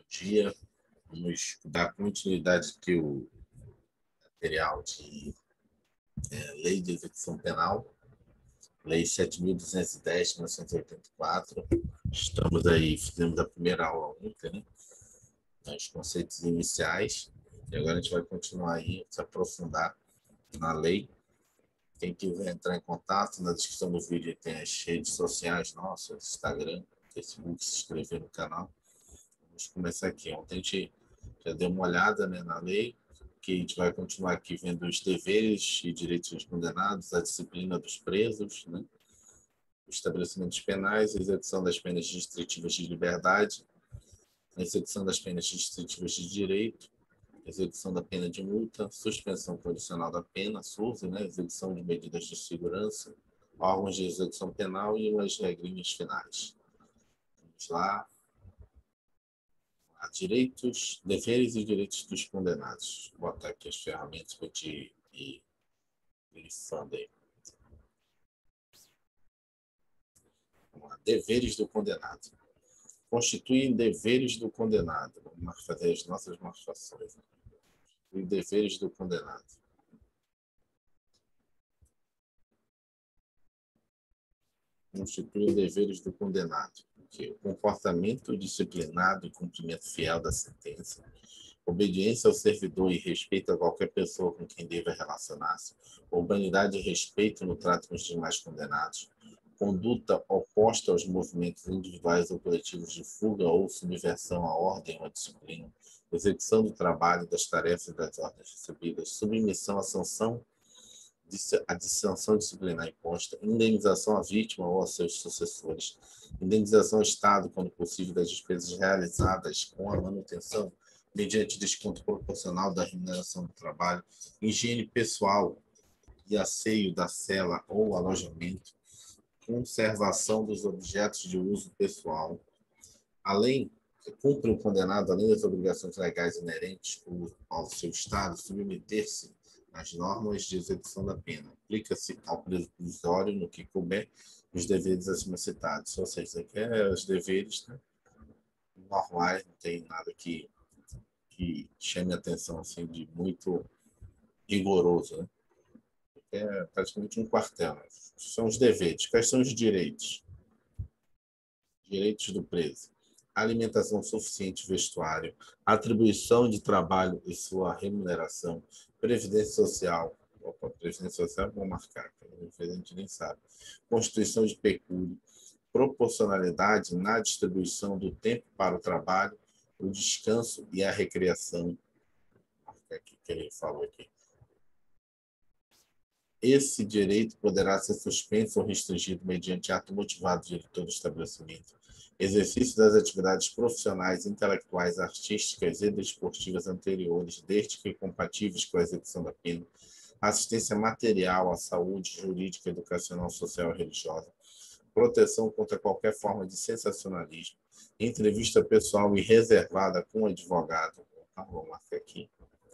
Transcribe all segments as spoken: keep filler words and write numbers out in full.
dia. Vamos dar continuidade aqui ao material de é, Lei de Execução Penal, Lei sete mil duzentos e dez, mil novecentos e oitenta e quatro. Estamos aí, fizemos a primeira aula ontem, né? Os conceitos iniciais. E agora a gente vai continuar aí, se aprofundar na lei. Quem quiser entrar em contato, na descrição do vídeo tem as redes sociais nossas, Instagram, Facebook, se inscrever no canal. Vamos começar aqui. Ontem a gente já deu uma olhada, né, na lei, que a gente vai continuar aqui vendo os deveres e direitos dos condenados, a disciplina dos presos, né, os estabelecimentos penais, a execução das penas restritivas de liberdade, a execução das penas restritivas de direito, a execução da pena de multa, suspensão condicional da pena, S U S, né, execução de medidas de segurança, órgãos de execução penal e as regrinhas finais. Vamos lá. Direitos, deveres e direitos dos condenados. Vou botar aqui as ferramentas para te ir grifando aí. Vamos lá. Deveres do condenado. Constituem deveres do condenado. Vamos fazer as nossas marcações. Os deveres do condenado. Constituem deveres do condenado. O comportamento disciplinado e cumprimento fiel da sentença, obediência ao servidor e respeito a qualquer pessoa com quem deva relacionar-se, urbanidade e respeito no trato com os demais condenados, conduta oposta aos movimentos individuais ou coletivos de fuga ou subversão à ordem ou à disciplina, execução do trabalho, das tarefas e das ordens recebidas, submissão à sanção a sanção disciplinar imposta, indenização à vítima ou a seus sucessores, indenização ao Estado, quando possível, das despesas realizadas com a manutenção, mediante desconto proporcional da remuneração do trabalho, higiene pessoal e asseio da cela ou alojamento, conservação dos objetos de uso pessoal, além cumpre o condenado, além das obrigações legais inerentes ao seu Estado, submeter-se às normas de execução da pena. Aplica-se ao preso provisório no que couber os deveres acima citados. Ou seja, aqui é os deveres, né, normais, não tem nada que, que chame a atenção assim, de muito rigoroso. Né? É praticamente um quartel. Né? São os deveres. Quais são os direitos? Direitos do preso. Alimentação suficiente, vestuário, atribuição de trabalho e sua remuneração, previdência social, opa, previdência social, vou marcar, a gente nem sabe, constituição de pecúlio, proporcionalidade na distribuição do tempo para o trabalho, o descanso e a recreação, aqui que ele falou aqui. Esse direito poderá ser suspenso ou restringido mediante ato motivado do diretor do estabelecimento, exercício das atividades profissionais, intelectuais, artísticas e desportivas anteriores, desde que compatíveis com a execução da pena, assistência material à saúde, jurídica, educacional, social e religiosa, proteção contra qualquer forma de sensacionalismo, entrevista pessoal e reservada com o advogado, tá, vou marcar aqui,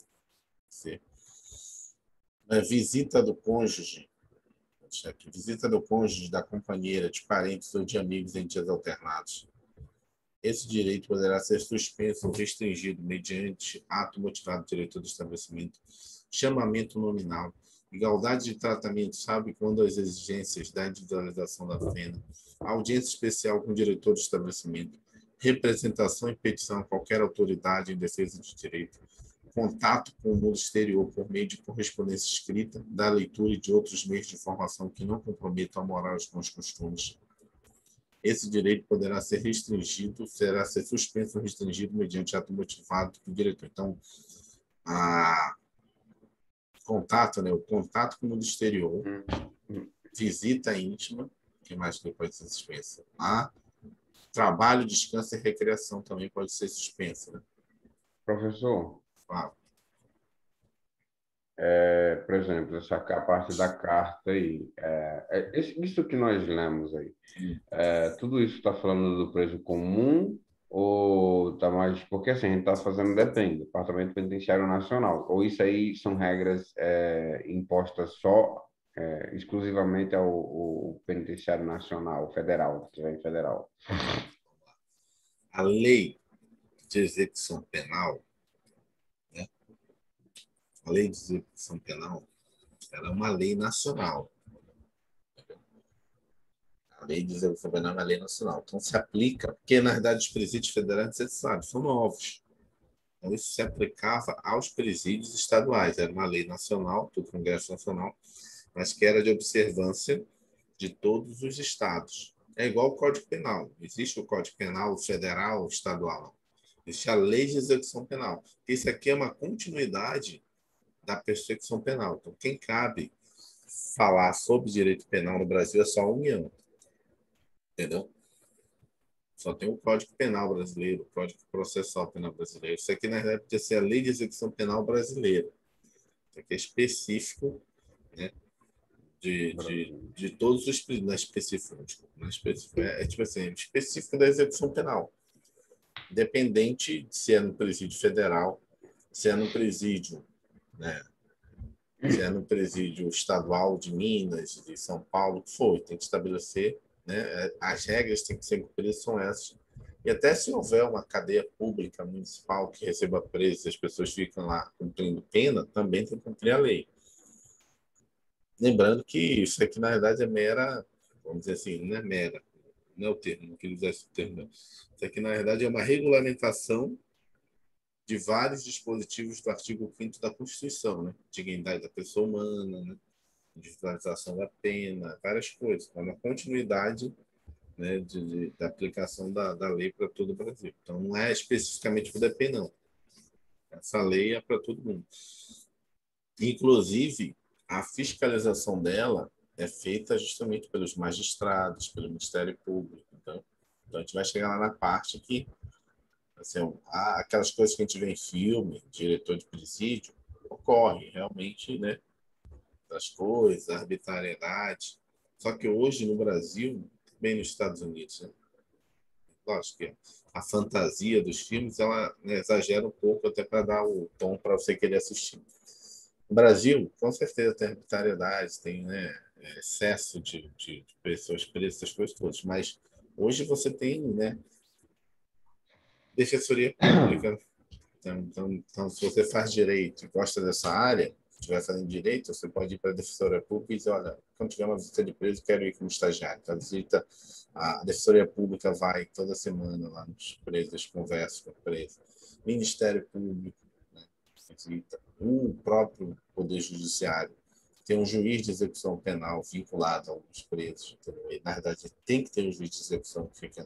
visita do cônjuge, aqui, visita do cônjuge, da companheira, de parentes ou de amigos em dias alternados. Esse direito poderá ser suspenso ou restringido mediante ato motivado do diretor do estabelecimento, chamamento nominal, igualdade de tratamento, sabe quando as exigências da individualização da pena, audiência especial com o diretor do estabelecimento, representação e petição a qualquer autoridade em defesa de direito, contato com o mundo exterior por meio de correspondência escrita, da leitura e de outros meios de informação que não comprometam a moral e os bons costumes. Esse direito poderá ser restringido, será ser suspenso ou restringido mediante ato motivado do diretor. Então, a contato, né, o contato com o mundo exterior, visita íntima, que mais que pode ser suspensa? A trabalho, descanso e recreação também pode ser suspensa. Né? Professor, Fala. É, por exemplo, essa a parte da carta aí, é, é, isso que nós lemos aí, é, tudo isso está falando do preso comum ou tá mais, porque assim, a gente está fazendo, depende, Departamento Penitenciário Nacional, ou isso aí são regras é, impostas só, é, exclusivamente ao, ao Penitenciário Nacional, Federal, se tiver em Federal. A lei de execução penal, né? A lei de execução penal, ela é uma lei nacional. A lei de execução penal é uma lei nacional. Então, se aplica, porque, na verdade, os presídios federais, você sabe, são novos. Então, isso se aplicava aos presídios estaduais. Era uma lei nacional, do Congresso Nacional, mas que era de observância de todos os estados. É igual o Código Penal. Existe o Código Penal federal, estadual. Existe a lei de execução penal. Isso aqui é uma continuidade da persecução penal. Então, quem cabe falar sobre direito penal no Brasil é só a União. Entendeu? Só tem o Código Penal brasileiro, o Código Processual Penal brasileiro. Isso aqui, na verdade, podia ser a Lei de Execução Penal brasileira. Isso aqui é específico, né, de, de, Brasil. de todos os... Não é específico, desculpa, não é específico. É, é tipo assim, específico da execução penal. Independente de se é no presídio federal, se é no presídio, né, se é no presídio estadual de Minas, de São Paulo, o que for, tem que estabelecer, né, as regras têm que ser cumpridas, são essas. E até se houver uma cadeia pública municipal que receba presos, as pessoas ficam lá cumprindo pena, também tem que cumprir a lei. Lembrando que isso aqui, na verdade, é mera, vamos dizer assim, não é mera, não é o termo, não queria usar esse termo, não. Isso aqui, na verdade, é uma regulamentação de vários dispositivos do artigo quinto da Constituição, né? Dignidade da pessoa humana, né? Individualização da pena, várias coisas. É uma continuidade, né, de, de, da aplicação da, da lei para todo o Brasil. Então, não é especificamente para o D P, não. Essa lei é para todo mundo. Inclusive, a fiscalização dela é feita justamente pelos magistrados, pelo Ministério Público. Então, então a gente vai chegar lá na parte que, assim, aquelas coisas que a gente vê em filme, diretor de presídio, ocorre realmente, né? Das coisas, a arbitrariedade. Só que hoje no Brasil, bem nos Estados Unidos, né? Lógico que a fantasia dos filmes ela, né, exagera um pouco até para dar o tom para você querer assistir. No Brasil, com certeza tem arbitrariedade, tem, né, excesso de, de, de pessoas presas, essas coisas todas. Mas hoje você tem, né, defensoria pública. Então, então, então, se você faz direito e gosta dessa área, estiver fazendo direito, você pode ir para a Defensoria Pública e dizer, olha, quando tiver uma visita de preso, quero ir como estagiário. Então, a visita, a Defensoria Pública vai toda semana lá nos presos, conversa com o preso. Ministério Público, né, visita. O próprio Poder Judiciário tem um juiz de execução penal vinculado aos presos. Entendeu? E, na verdade, tem que ter um juiz de execução que fica...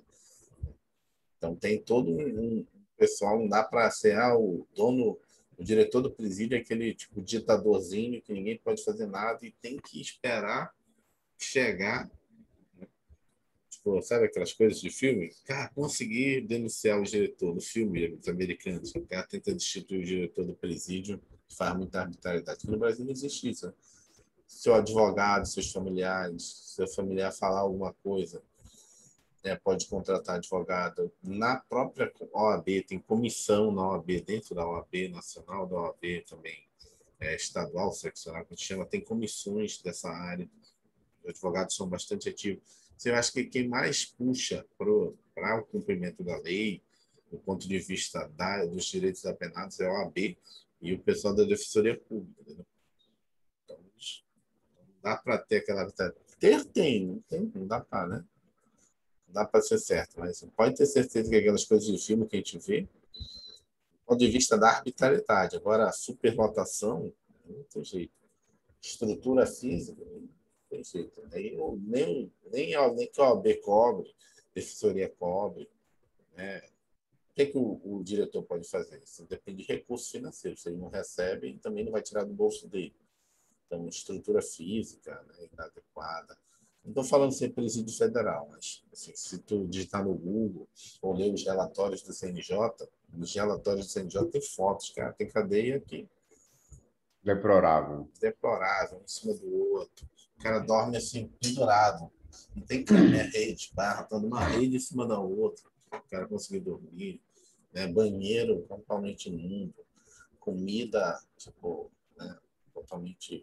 Então, tem todo um, um pessoal, não dá para ser ah, o dono, o diretor do presídio é aquele tipo ditadorzinho que ninguém pode fazer nada e tem que esperar chegar, né? Tipo, sabe aquelas coisas de filme? Cara, conseguir denunciar o diretor do filme dos americanos, o cara tenta destituir o diretor do presídio, faz muita arbitrariedade. No Brasil não existe isso, né? Seu advogado, seus familiares, seu familiar falar alguma coisa, é, pode contratar advogado. Na própria O A B, tem comissão na O A B, dentro da O A B nacional, da O A B também é, estadual, seccional, que a gente chama, tem comissões dessa área. Os advogados são bastante ativos. Você acha que quem mais puxa para o cumprimento da lei, do ponto de vista da, dos direitos apenados, é a O A B e o pessoal da Defensoria Pública. Entendeu? Então, não dá para ter aquela... Ter tem, não tem, não dá para, né? Dá para ser certo, mas pode ter certeza que aquelas coisas de filme que a gente vê, do ponto de vista da arbitrariedade. Agora, a superlotação, não tem jeito. Estrutura física, não tem jeito. Nem, nem, nem, nem que a O A B cobre, a defensoria cobre. Né? O que, que o, o diretor pode fazer? Isso depende de recursos financeiros. Se ele não recebe, também não vai tirar do bolso dele. Então, estrutura física, né, inadequada. Não estou falando sem presídio federal, mas assim, se tu digitar no Google ou ler os relatórios do C N J, nos relatórios do C N J tem fotos, cara, tem cadeia que Deplorável. deplorável, um em cima do outro. O cara dorme assim, pendurado. Não tem cama, é rede, barra, tá numa rede em cima da outra. O cara conseguir dormir. Né? Banheiro totalmente imundo. Comida, tipo, né? Totalmente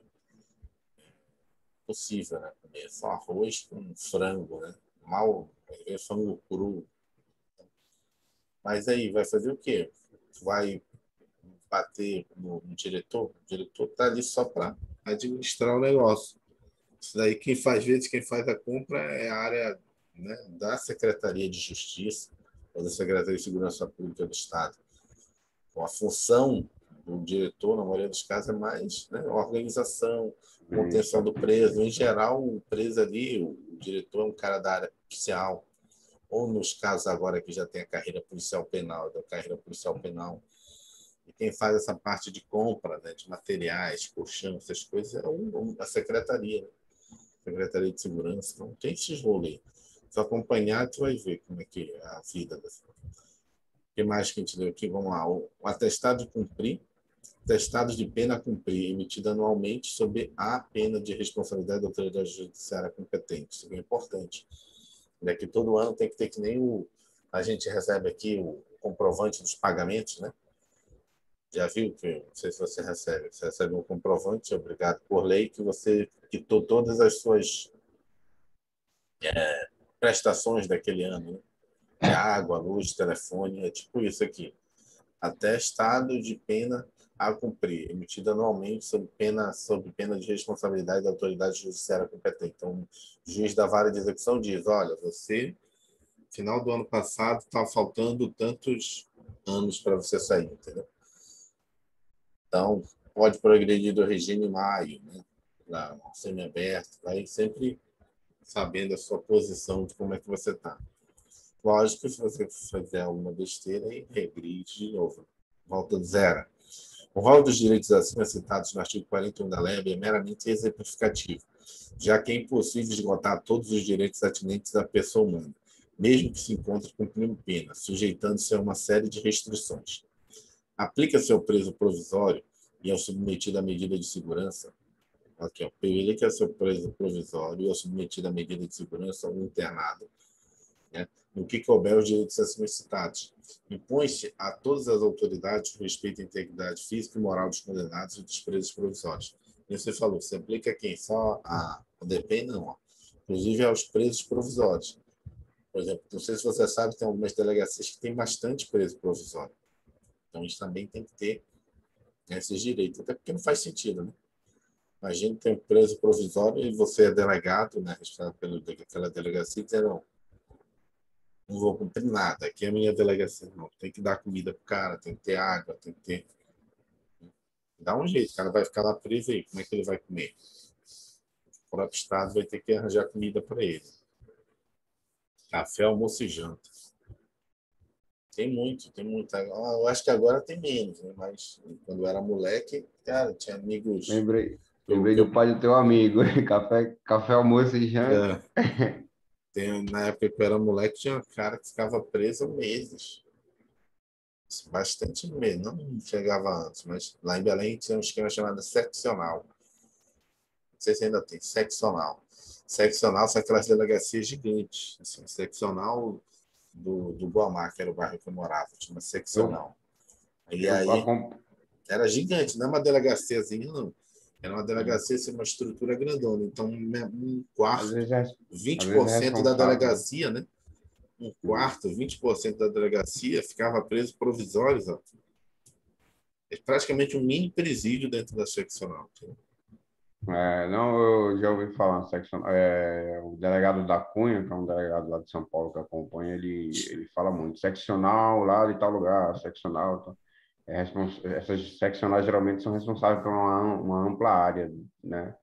possível, né? Comer só arroz com frango, né? Mal, é frango cru. Mas aí, vai fazer o quê? Vai bater no, no diretor? O diretor está ali só para administrar o negócio. Isso daí, quem faz, às vezes, quem faz a compra é a área, né, da Secretaria de Justiça ou da Secretaria de Segurança Pública do Estado. Então, a função do diretor, na maioria dos casos, é mais, né, organização, contenção do preso. Em geral, o preso ali, o, o diretor é um cara da área policial, ou nos casos agora que já tem a carreira policial penal, da carreira policial penal. E quem faz essa parte de compra, né, de materiais, colchão, essas coisas, é o, a secretaria, né? Secretaria de Segurança. Então, tem esses rolês. Se acompanhar, tu vai ver como é que é a vida dessa. O que mais que a gente deu aqui? Vamos lá. O atestado de cumprir, atestados de pena a cumprir, emitido anualmente sob a pena de responsabilidade da autoridade judiciária competente. Isso é importante. É que todo ano tem que ter que nem o... A gente recebe aqui o comprovante dos pagamentos, né? Já viu que, não sei se você recebe, você recebe um comprovante, obrigado por lei, que você quitou todas as suas prestações daquele ano, né? De água, luz, telefone, é tipo isso aqui. Atestado de pena a cumprir, emitido anualmente sob pena, sob pena de responsabilidade da autoridade judiciária competente. Então, o juiz da vara de execução diz, olha, você, final do ano passado, está faltando tantos anos para você sair, entendeu? Então, pode progredir do regime maio, né? Lá, semiaberto, vai sempre sabendo a sua posição de como é que você está. Lógico que se você fizer alguma besteira, aí regride de novo. Volta do zero. O rol dos direitos acima citados no artigo quarenta e um da L E B é meramente exemplificativo, já que é impossível esgotar todos os direitos atinentes à pessoa humana, mesmo que se encontre cumprindo pena, sujeitando-se a uma série de restrições. Aplica-se ao preso provisório e ao submetido à medida de segurança. Aqui, ó, aplica seu preso provisório e ao submetido à medida de segurança ou internado, né, no que couber os direitos acima citados. Impõe-se a todas as autoridades o respeito à integridade física e moral dos condenados e dos presos provisórios. E você falou, você aplica a quem? Só a o D P? Não. Ó. Inclusive aos presos provisórios. Por exemplo, não sei se você sabe, tem algumas delegacias que tem bastante preso provisório. Então, a gente também tem que ter esses direitos, até porque não faz sentido, né? Imagina ter um preso provisório e você é delegado, né, responsável pela delegacia, e dizer, não, não vou cumprir nada, aqui é a minha delegacia, não, tem que dar comida pro cara, tem que ter água, tem que ter... Dá um jeito, o cara vai ficar lá preso aí, como é que ele vai comer? O próprio Estado vai ter que arranjar comida para ele. Café, almoço e janta. Tem muito, tem muito. Eu acho que agora tem menos, né? Mas quando eu era moleque, cara, tinha amigos... Lembrei, Eu, lembrei do eu, pai do teu amigo. Café, café, almoço e janta. é, tem, na época que eu era moleque, tinha um cara que ficava preso meses. Bastante meses. Não chegava antes, mas lá em Belém tinha um esquema chamado seccional. Não sei se ainda tem, seccional. Seccional são aquelas delegacias gigantes. Assim, seccional do, do Guamá, que era o bairro que eu morava, tinha uma Eu, seccional. E eu aí acompanho. era gigante, não é uma delegaciazinha, não. Era uma delegacia, assim, uma estrutura grandona. Então, um Às quarto, vezes é, às vinte por vezes é cento da responsável. delegacia, né? Um Hum. quarto, vinte por cento da delegacia ficava preso provisórios. Ó. É praticamente um mini presídio dentro da seccional. Entendeu? É, não, eu já ouvi falar, secção, é, o delegado da Cunha, que é um delegado lá de São Paulo que acompanha, ele, ele fala muito, seccional lá de tal lugar, seccional, tal. É, respons- essas seccionais geralmente são responsáveis por uma, uma ampla área, né?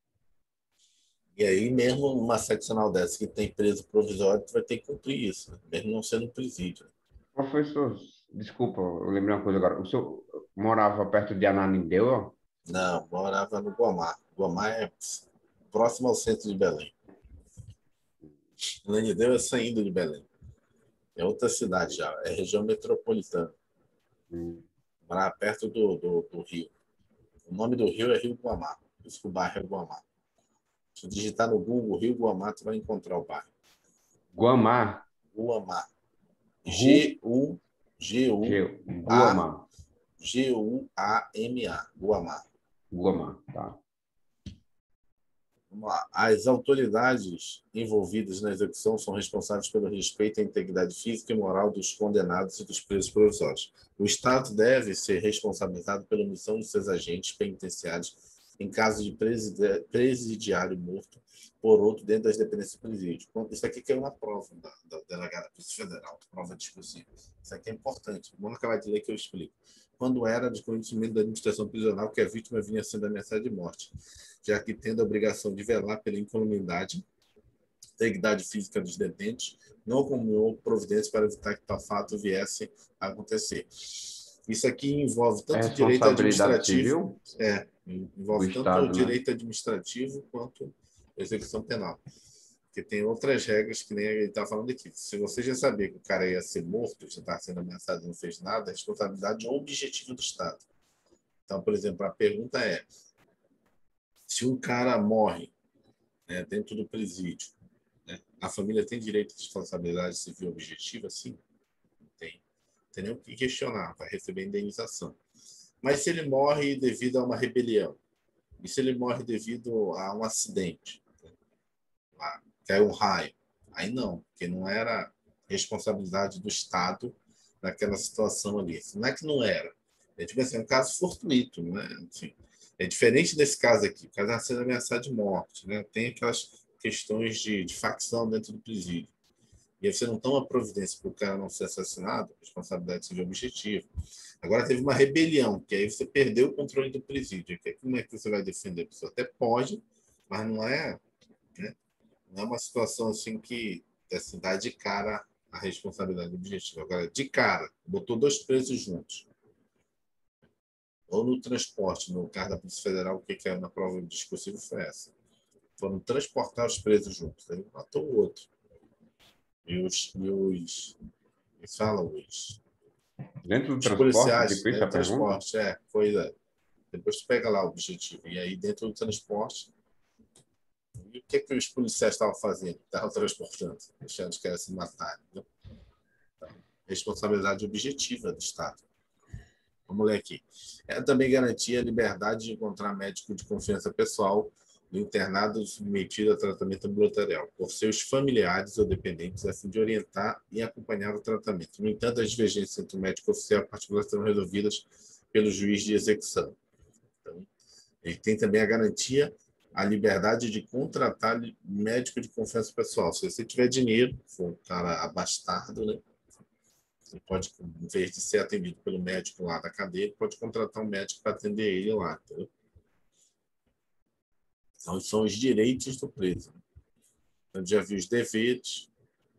E aí, mesmo uma seccional dessa que tem preso provisório, tu vai ter que cumprir isso, né? Mesmo não sendo presídio. Professor, desculpa, eu lembrei uma coisa agora. O senhor morava perto de Ananindeua? Não, morava no Guamá. Guamá é próximo ao centro de Belém. Ananindeua é saindo de Belém. É outra cidade já, é região metropolitana. Hum. Morava perto do, do, do rio. O nome do rio é Rio Guamá. Por isso que o bairro é Guamá. Se digitar no Google Rio Guamá, tu vai encontrar o bairro. Guamá, Guamá. Ru, G U G U G, A Guamá, G U A M A. Guamá. Guamá, tá. Vamos lá. As autoridades envolvidas na execução são responsáveis pelo respeito à integridade física e moral dos condenados e dos presos provisórios. O Estado deve ser responsabilizado pela omissão de seus agentes penitenciários em caso de presidiário morto por outro dentro das dependências do presídio. Isso aqui que é uma prova da, da delegada Polícia Federal, prova discursiva. Isso aqui é importante. Vamos acabar de ler que eu explico. Quando era de conhecimento da administração prisional que a vítima vinha sendo ameaçada de morte, já que tendo a obrigação de velar pela incolumidade, integridade física dos detentes, não acumulou providências para evitar que tal fato viesse a acontecer. Isso aqui envolve tanto direito administrativo, é, envolve tanto Estado, o direito né? administrativo quanto a execução penal. Porque tem outras regras que nem ele está falando aqui. Se você já sabia que o cara ia ser morto, já está sendo ameaçado e não fez nada, a responsabilidade é objetiva do Estado. Então, por exemplo, a pergunta é: se um cara morre, né, dentro do presídio, né, a família tem direito de responsabilidade civil objetiva? Sim, tem. Tem nem o que questionar, vai receber indenização. Mas se ele morre devido a uma rebelião, e se ele morre devido a um acidente, lá, caiu um raio, aí não, porque não era responsabilidade do Estado naquela situação ali. Não é que não era. É tipo assim, é um caso fortuito, não é? Assim, é diferente desse caso aqui, o caso está sendo ameaçado de morte, né? Tem aquelas questões de, de facção dentro do presídio. E aí você não toma providência para o cara não ser assassinado, responsabilidade civil objetiva. Agora teve uma rebelião, que aí você perdeu o controle do presídio. Como é que você vai defender a pessoa? Até pode, mas não é, né? Não é uma situação assim que assim, dá de cara a responsabilidade objetiva. Agora, de cara, botou dois presos juntos. Ou no transporte, no caso da Polícia Federal, o que é na prova discursiva foi essa. Foram transportar os presos juntos. Aí matou o outro. E os... E os eles falam os... Dentro do os transporte? policiais, Tipo isso, dentro a do pergunta? transporte, é. Foi, é. Depois tu pega lá o objetivo. E aí, dentro do transporte, e o que, que os policiais estavam fazendo? Estavam transportando, deixando os caras se matarem. Né? Então, responsabilidade objetiva do Estado. Vamos ler aqui. É também garantir a liberdade de encontrar médico de confiança pessoal do internado submetido a tratamento ambulatorial por seus familiares ou dependentes, a fim de orientar e acompanhar o tratamento. No entanto, as divergências entre o médico oficial e particular serão resolvidas pelo juiz de execução. Então, ele tem também a garantia, a liberdade de contratar médico de confiança pessoal. Se você tiver dinheiro, for um cara abastado, né? Você pode, em vez de ser atendido pelo médico lá da cadeia, pode contratar um médico para atender ele lá. Entendeu? Então, são os direitos do preso. Então, já viu os deveres,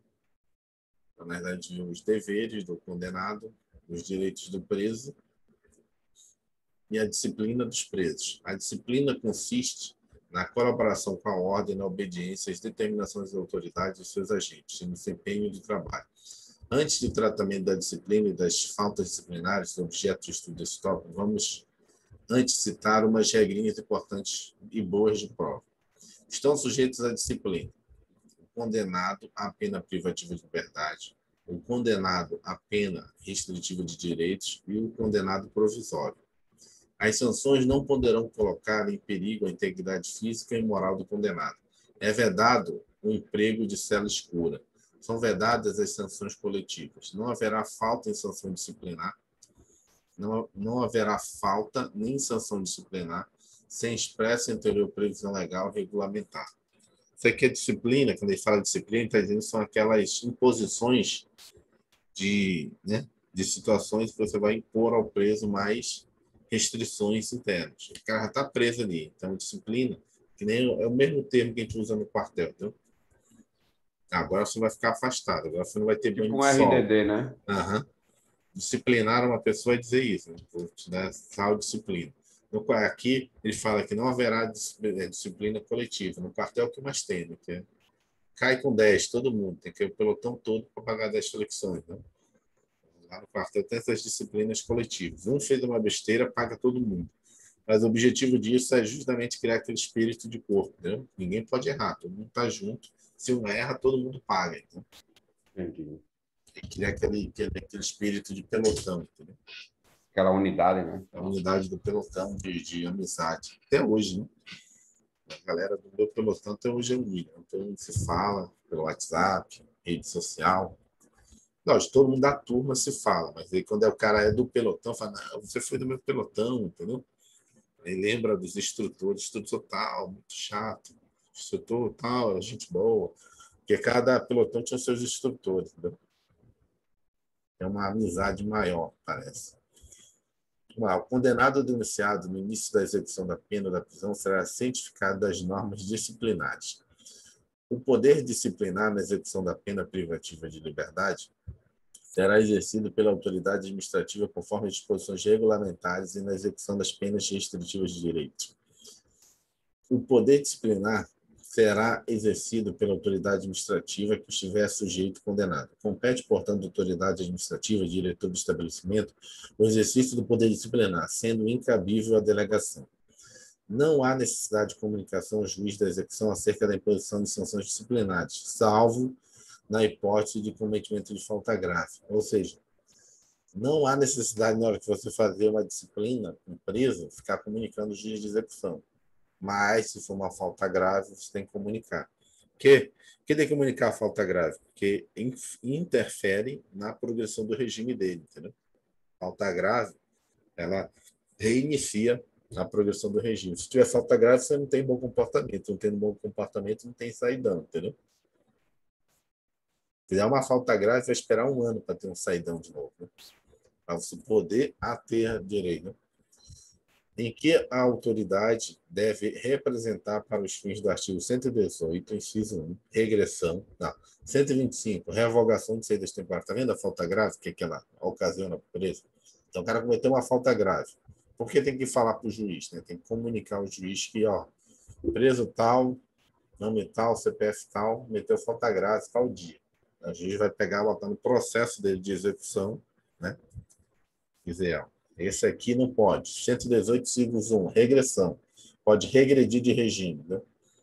na verdade, viu os deveres do condenado, os direitos do preso e a disciplina dos presos. A disciplina consiste na colaboração com a ordem, na obediência às determinações das autoridades e seus agentes, e no desempenho do trabalho. Antes do tratamento da disciplina e das faltas disciplinares, objeto de estudo desse tópico, vamos antes citar umas regrinhas importantes e boas de prova. Estão sujeitos à disciplina o condenado à pena privativa de liberdade, o condenado à pena restritiva de direitos e o condenado provisório. As sanções não poderão colocar em perigo a integridade física e moral do condenado. É vedado o emprego de cela escura. São vedadas as sanções coletivas. Não haverá falta em sanção disciplinar. Não, não haverá falta nem sanção disciplinar sem expressa anterior previsão legal regulamentar. Isso aqui é disciplina. Quando ele fala disciplina, ele está dizendo que são aquelas imposições de, né, de situações que você vai impor ao preso mais restrições internas. O cara já está preso ali. Então, disciplina, que nem é o mesmo termo que a gente usa no quartel. Então, agora você vai ficar afastado. Agora você não vai ter Tipo banho um de sol. R D D, né? Uhum. Disciplinar uma pessoa é dizer isso. Né? Vou te dar tal disciplina. No, aqui, ele fala que não haverá disciplina coletiva. No quartel, o que mais tem? Né? Que é, cai com dez, todo mundo. Tem que ir o pelotão todo para pagar dez flexões. Né? Lá no quartel tem essas disciplinas coletivas. Um fez uma besteira, paga todo mundo. Mas o objetivo disso é justamente criar aquele espírito de corpo. Né? Ninguém pode errar, todo mundo está junto. Se um erra, todo mundo paga. Então, Entendi. tem que criar aquele, aquele, aquele espírito de pelotão. Entendeu? Aquela unidade, né? A unidade do pelotão de, de amizade. Até hoje, né? A galera do meu pelotão até hoje é unida. Então, se fala pelo WhatsApp, rede social. Não, todo mundo da turma se fala, mas aí quando é o cara é do pelotão, fala, não, você foi do meu pelotão, entendeu? Aí lembra dos instrutores, instrutor tal, muito chato, instrutor tal, gente boa, porque cada pelotão tinha seus instrutores, entendeu? É uma amizade maior, parece. O condenado ou denunciado no início da execução da pena ou da prisão será cientificado das normas disciplinares. O poder disciplinar na execução da pena privativa de liberdade será exercido pela autoridade administrativa conforme as disposições regulamentares e na execução das penas restritivas de direito. O poder disciplinar será exercido pela autoridade administrativa que estiver sujeito condenado. Compete, portanto, à autoridade administrativa, diretor do estabelecimento, o exercício do poder disciplinar, sendo incabível a delegação. Não há necessidade de comunicação ao juiz da execução acerca da imposição de sanções disciplinares, salvo na hipótese de cometimento de falta grave. Ou seja, não há necessidade, na hora que você fazer uma disciplina com preso, ficar comunicando o juiz de execução. Mas, se for uma falta grave, você tem que comunicar. Por quê? Por que tem que comunicar a falta grave? Porque interfere na progressão do regime dele, entendeu? Falta grave, ela reinicia a progressão do regime. Se tiver falta grave, você não tem bom comportamento. Não tendo bom comportamento, não tem saidão, entendeu? Se fizer uma falta grave, vai esperar um ano para ter um saidão de novo, né? Para você poder a ter direito, né? Em que a autoridade deve representar para os fins do artigo cento e dezoito, inciso um, regressão, não, cento e vinte e cinco, revogação de saídas temporárias. Está vendo a falta grave, que é aquela ocasiona a preso? Então, o cara cometeu uma falta grave. Por que tem que falar para o juiz? Né? Tem que comunicar ao juiz que, ó, preso tal, nome tal, C P F tal, meteu falta grave tal dia. O juiz vai pegar, botar no processo dele de execução, né? Dizer, ó, esse aqui não pode. cento e dezoito, inciso um, regressão. Pode regredir de regime. Né?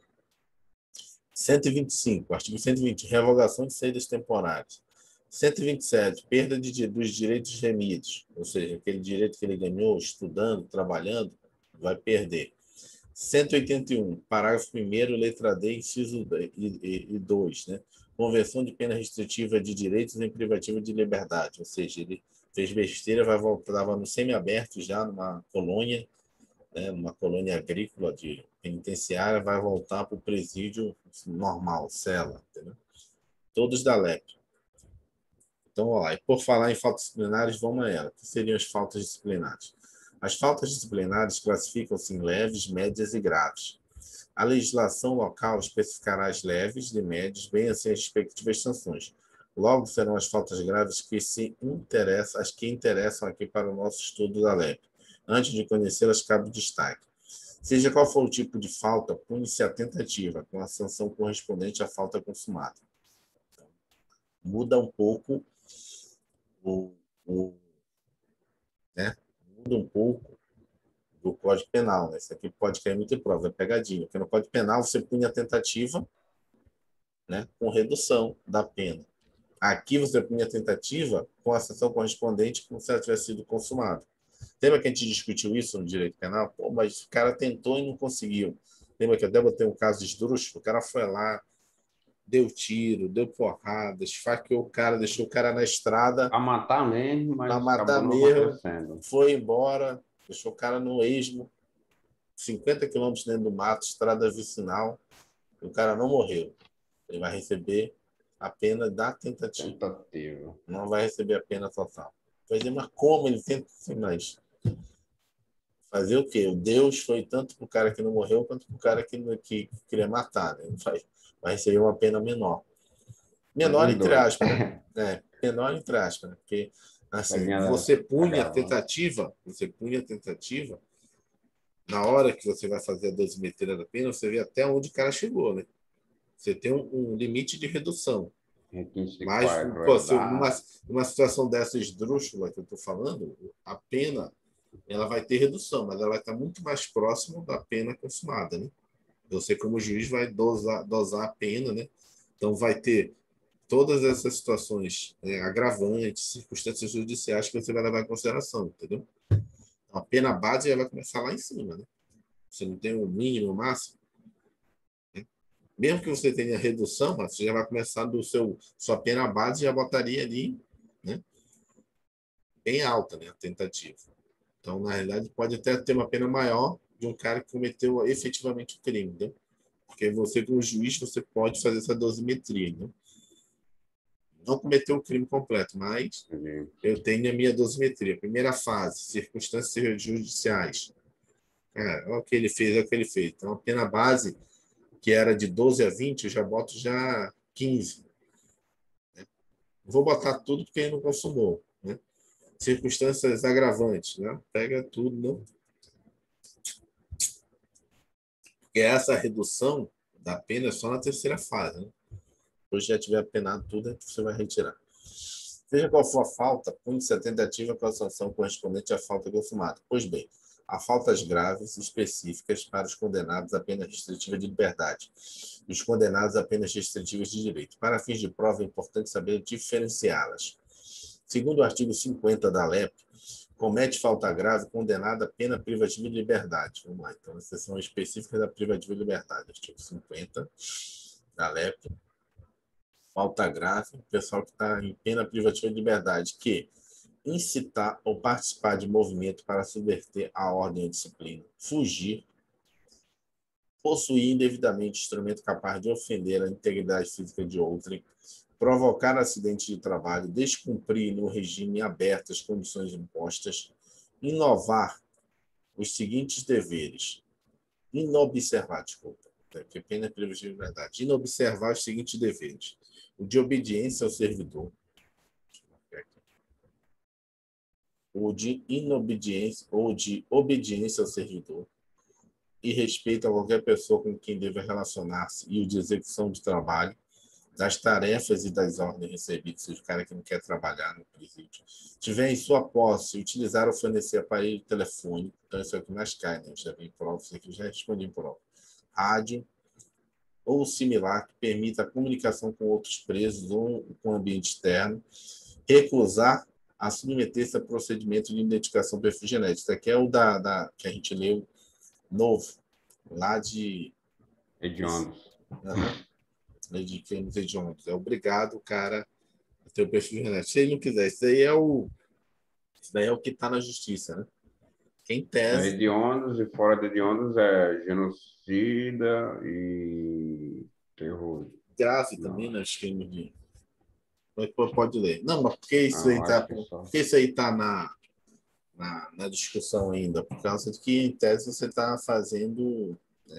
cento e vinte e cinco, artigo cento e vinte, revogação de saídas temporárias. cento e vinte e sete, perda de, dos direitos remidos. Ou seja, aquele direito que ele ganhou estudando, trabalhando, vai perder. cento e oitenta e um, parágrafo primeiro, letra D, inciso dois, né? Convenção de pena restritiva de direitos em privativa de liberdade. Ou seja, ele fez besteira, vai voltar, estava no semiaberto já, numa colônia, né, numa colônia agrícola de penitenciária, vai voltar para o presídio normal, cela, entendeu? Todos da L E P. Então, olha lá, e por falar em faltas disciplinares, vamos a ela. O que seriam as faltas disciplinares? As faltas disciplinares classificam-se em leves, médias e graves. A legislação local especificará as leves e médias, bem assim as respectivas sanções. Logo, serão as faltas graves que se interessam, as que interessam aqui para o nosso estudo da L E P. Antes de conhecê-las, cabe destaque. Seja qual for o tipo de falta, pune-se a tentativa, com a sanção correspondente à falta consumada. Então, muda um pouco o, o, né? Muda um pouco do Código Penal. Né? Isso aqui pode cair muito em prova, é pegadinha. Porque no Código Penal você punha a tentativa, né, com redução da pena. Aqui você punha a tentativa com a sanção correspondente como se ela tivesse sido consumada. Lembra que a gente discutiu isso no direito penal? Pô, mas o cara tentou e não conseguiu. Lembra que eu até botei um caso de esdrúxulo? O cara foi lá, deu tiro, deu porrada, esfaqueou o cara, deixou o cara na estrada. A matar mesmo, Para mas matar acabou não mesmo, acontecendo. foi embora, deixou o cara no esmo, cinquenta quilômetros dentro do mato, estrada vicinal, e o cara não morreu. Ele vai receber a pena da tentativa. Tentativa. Não vai receber a pena total. Vai dizer, mas como ele tenta assim, mas fazer o quê? O Deus foi tanto para o cara que não morreu, quanto para o cara que, que queria matar. Né? Vai, vai receber uma pena menor. Menor Os entre dois. aspas, né? É, menor entre aspas, né? Porque assim, Peguinha você punha a agravante. tentativa, você punha a tentativa, na hora que você vai fazer a dosimetria da pena, você vê até onde o cara chegou, né? Você tem um, um limite de redução. Requinte de Mas, pô, se eu- numa, crueldade. numa situação dessa esdrúxula que eu estou falando, a pena ela vai ter redução, mas ela vai estar muito mais próximo da pena consumada, né? Você, como juiz, vai dosar, dosar a pena, né? Então, vai ter todas essas situações né, agravantes, circunstâncias judiciais que você vai levar em consideração, entendeu? Então, a pena base já vai começar lá em cima, né? Você não tem o mínimo, o máximo. Mesmo que você tenha redução, mas você já vai começar do seu sua pena base, já botaria ali, né, bem alta, né, a tentativa. Então, na realidade, pode até ter uma pena maior de um cara que cometeu efetivamente o crime, né? Porque você, como juiz, você pode fazer essa dosimetria, né? Não cometeu o crime completo, mas Entendi. eu tenho a minha dosimetria. Primeira fase, circunstâncias judiciais. É, olha o que ele fez, olha o que ele fez. Então, a pena base, que era de doze a vinte, eu já boto já quinze. Vou botar tudo porque ele não consumou, né? Circunstâncias agravantes, né? Pega tudo, né? Porque essa redução da pena é só na terceira fase, né? Depois já tiver penado tudo, você vai retirar. Seja qual for a falta, pune-se a tentativa com a sanção correspondente à falta consumada. Pois bem, há faltas graves específicas para os condenados a pena restritiva de liberdade e os condenados a penas restritivas de direito. Para fins de prova, é importante saber diferenciá-las. Segundo o artigo cinquenta da L E P, comete falta grave condenado a pena privativa de liberdade. Vamos lá, então, a seção específica da privativa de liberdade, artigo cinquenta da L E P. Falta grave, o pessoal que está em pena privativa de liberdade, que incitar ou participar de movimento para subverter a ordem e a disciplina, fugir, possuir indevidamente instrumento capaz de ofender a integridade física de outrem, provocar acidente de trabalho, descumprir no regime aberto as condições impostas, inovar os seguintes deveres, inobservar, desculpa, que pena privativa de liberdade, inobservar os seguintes deveres, o de obediência ao servidor, o de inobediência ou de obediência ao servidor e respeito a qualquer pessoa com quem deva relacionar-se e o de execução de trabalho, das tarefas e das ordens recebidas, se o cara que não quer trabalhar no presídio tiver em sua posse, utilizar ou fornecer aparelho telefônico, então isso é o que mais cai, né? Eu já vi em prova, isso aqui eu já respondi em prova. Rádio ou similar que permita a comunicação com outros presos ou com o ambiente externo, recusar a submeter-se a procedimento de identificação perfil genético. Isso aqui é o da, da, que a gente leu novo, lá de... Hediondos. Uhum, de crimes hediondos. É obrigado o cara a ter o perfil genético. Se ele não quiser, isso daí é o, isso daí é o que está na justiça, né? Em É, tese, hediondos e fora de hediondos é genocida e terror. grave também Não, nos crimes de... Pode ler. Não, mas por que isso aí não, está acho que por só. que isso aí tá na, na, na discussão ainda? Por causa de que, em tese, você está fazendo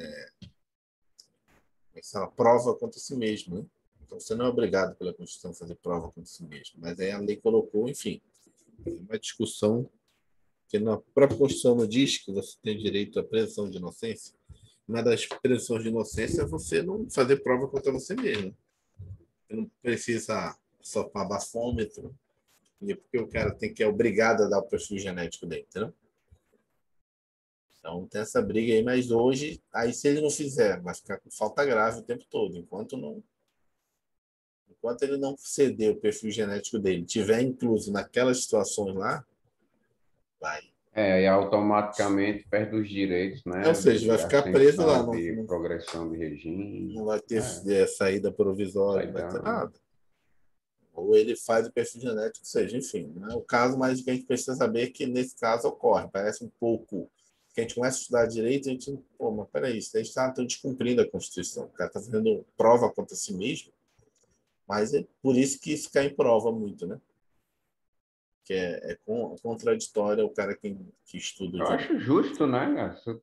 essa prova contra si mesmo, né? Então, você não é obrigado pela Constituição a fazer prova contra si mesmo. Mas aí a lei colocou, enfim, uma discussão que na própria Constituição não diz que você tem direito à presunção de inocência. Uma das presunções de inocência é você não fazer prova contra você mesmo. Você não precisa só para bafômetro, porque o cara tem que é obrigado a dar o perfil genético dele, entendeu? Então tem essa briga aí, mas hoje, aí se ele não fizer, vai ficar com falta grave o tempo todo, enquanto não, enquanto ele não ceder o perfil genético dele, tiver incluso naquelas situações lá, vai. É, e automaticamente perde os direitos, Ou né, seja, vai de ficar preso lá, ascensão, não, de não, progressão de regime. não vai ter É, é, saída provisória, sai não vai ter dando. nada. Ou ele faz o perfil genético, seja, enfim. Não é o caso, mas o que a gente precisa saber é que nesse caso ocorre. Parece um pouco que a gente começa a estudar direito, a gente, pô, mas peraí, a gente está descumprindo a Constituição. O cara está fazendo prova contra si mesmo, mas é por isso que isso cai em prova muito, né? Que é, é contraditório o cara que, que estuda o Eu direito. acho justo, né, cara? Se-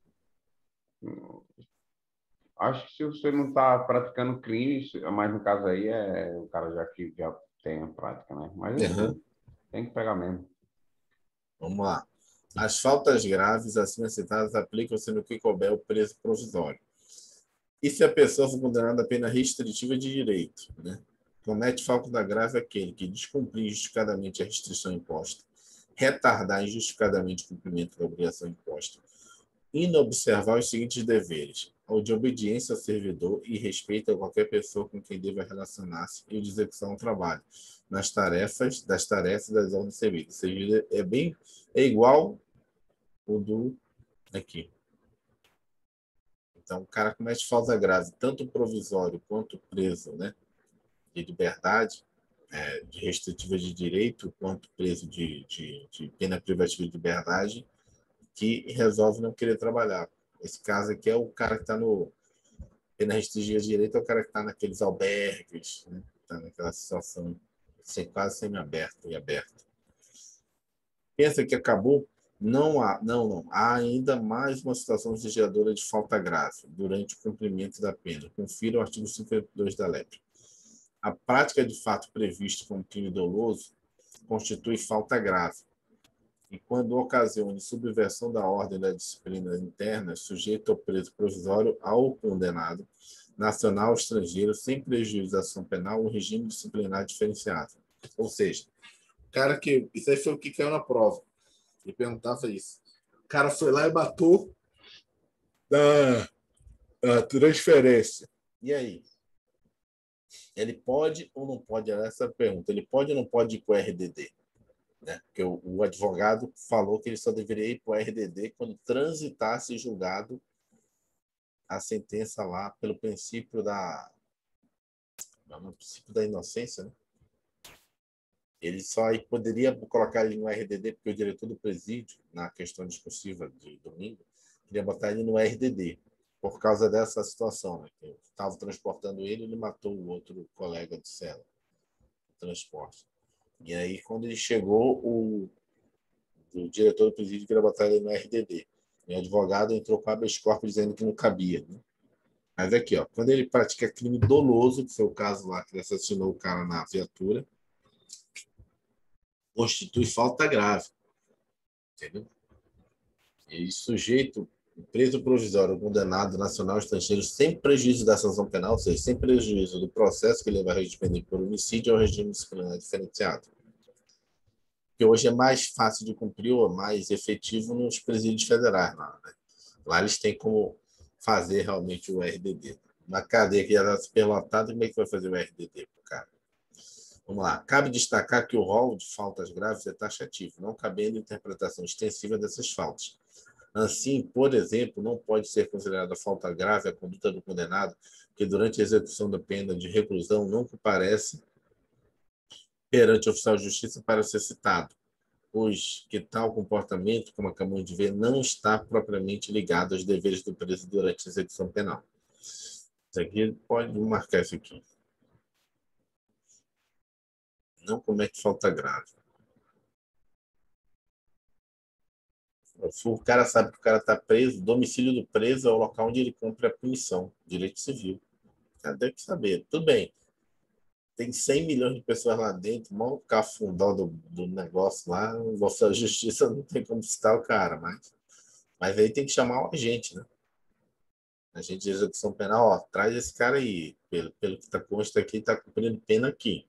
Acho que se você não está praticando crime, se- mas no caso aí é o cara já que já tem a prática, né? Mas Uhum. assim, tem que pegar mesmo. Vamos lá. As faltas graves acima citadas aplicam-se no que couber o preso provisório. E se a pessoa for condenada a pena restritiva de direito, né? Comete falta grave aquele que descumprir injustificadamente a restrição imposta, retardar injustificadamente o cumprimento da obrigação imposta, inobservar os seguintes deveres: o de obediência ao servidor e respeito a qualquer pessoa com quem deva relacionar-se e o de execução ao trabalho, nas tarefas, das tarefas das ordens servidas. Ou seja, é bem, é igual o do aqui. Então, o cara comete falta grave, tanto provisório quanto preso, né, de liberdade, é, de restritiva de direito, quanto preso de, de, de pena privativa de liberdade, que resolve não querer trabalhar. Esse caso aqui é o cara que está no pena restritiva de direito, é o cara que está naqueles albergues, né, está naquela situação sem, quase semi-aberto e aberto. Pensa que acabou? Não há, não, não. Há ainda mais uma situação geradora de falta grave durante o cumprimento da pena. Confira o artigo cinquenta e dois da Lepra. A prática de fato previsto como crime doloso constitui falta grave, e quando ocasione subversão da ordem da disciplina interna, sujeito ao preso provisório ao condenado, nacional ou estrangeiro, sem prejuízo da ação penal, o regime disciplinar diferenciado. Ou seja, o cara que... Isso aí foi o que caiu na prova. Ele perguntava isso. O cara foi lá e matou da, da transferência. E aí? Ele pode ou não pode? Era essa a pergunta. Ele pode ou não pode ir para o R D D? Né? Porque o, o advogado falou que ele só deveria ir para o R D D quando transitasse julgado a sentença lá pelo princípio da, no princípio da inocência, né? Ele só poderia colocar ele no R D D, porque o diretor do presídio, na questão discursiva de domingo, queria botar ele no R D D, por causa dessa situação, né? Que estava transportando ele, ele matou o outro colega de cela, de transporte. E aí, quando ele chegou, o, o diretor do presídio queria botar ele no R D D. E o advogado entrou com habeas corpus dizendo que não cabia, né? Mas aqui, ó, quando ele pratica crime doloso, que foi o caso lá que ele assassinou o cara na viatura, constitui falta grave. Entendeu? E sujeito, preso provisório, condenado nacional estrangeiro, sem prejuízo da sanção penal, ou seja, sem prejuízo do processo que ele vai responder por homicídio, ao regime disciplinar diferenciado. Que hoje é mais fácil de cumprir ou mais efetivo nos presídios federais. Lá, né? Lá eles têm como fazer realmente o R D D. Na cadeia que já está superlotada, como é que vai fazer o R D D para o cara? Vamos lá. Cabe destacar que o rol de faltas graves é taxativo, não cabendo interpretação extensiva dessas faltas. Assim, por exemplo, não pode ser considerada falta grave a conduta do condenado que, durante a execução da pena de reclusão, não comparece perante o oficial de justiça para ser citado, pois que tal comportamento, como acabamos de ver, não está propriamente ligado aos deveres do preso durante a execução penal. Isso aqui, pode marcar isso aqui. Não comete falta grave. O cara sabe que o cara está preso, o domicílio do preso é o local onde ele cumpre a punição, direito civil. O cara deve saber. Tudo bem. Tem cem milhões de pessoas lá dentro, mal cafundó do, do negócio lá, o oficial de justiça não tem como citar o cara, mas, mas aí tem que chamar o agente, né? A agente de execução penal, ó, traz esse cara aí, pelo, pelo que está consta aqui, está cumprindo pena aqui.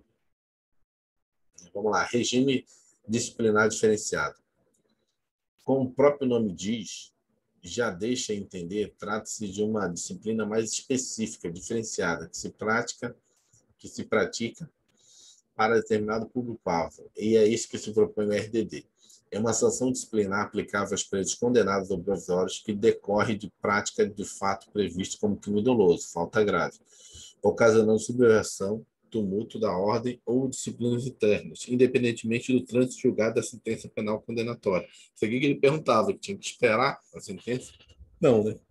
Vamos lá, regime disciplinar diferenciado. Como o próprio nome diz, já deixa entender, trata-se de uma disciplina mais específica, diferenciada, que se pratica, que se pratica para determinado público-alvo, e é isso que se propõe o R D D. É uma sanção disciplinar aplicável aos presos condenados ou provisórios que decorre de prática de fato previsto como crime doloso, falta grave, ocasionando subversão, tumulto da ordem ou disciplinas internas, independentemente do trânsito julgado da sentença penal condenatória. Isso aqui que ele perguntava, que tinha que esperar a sentença? Não, né?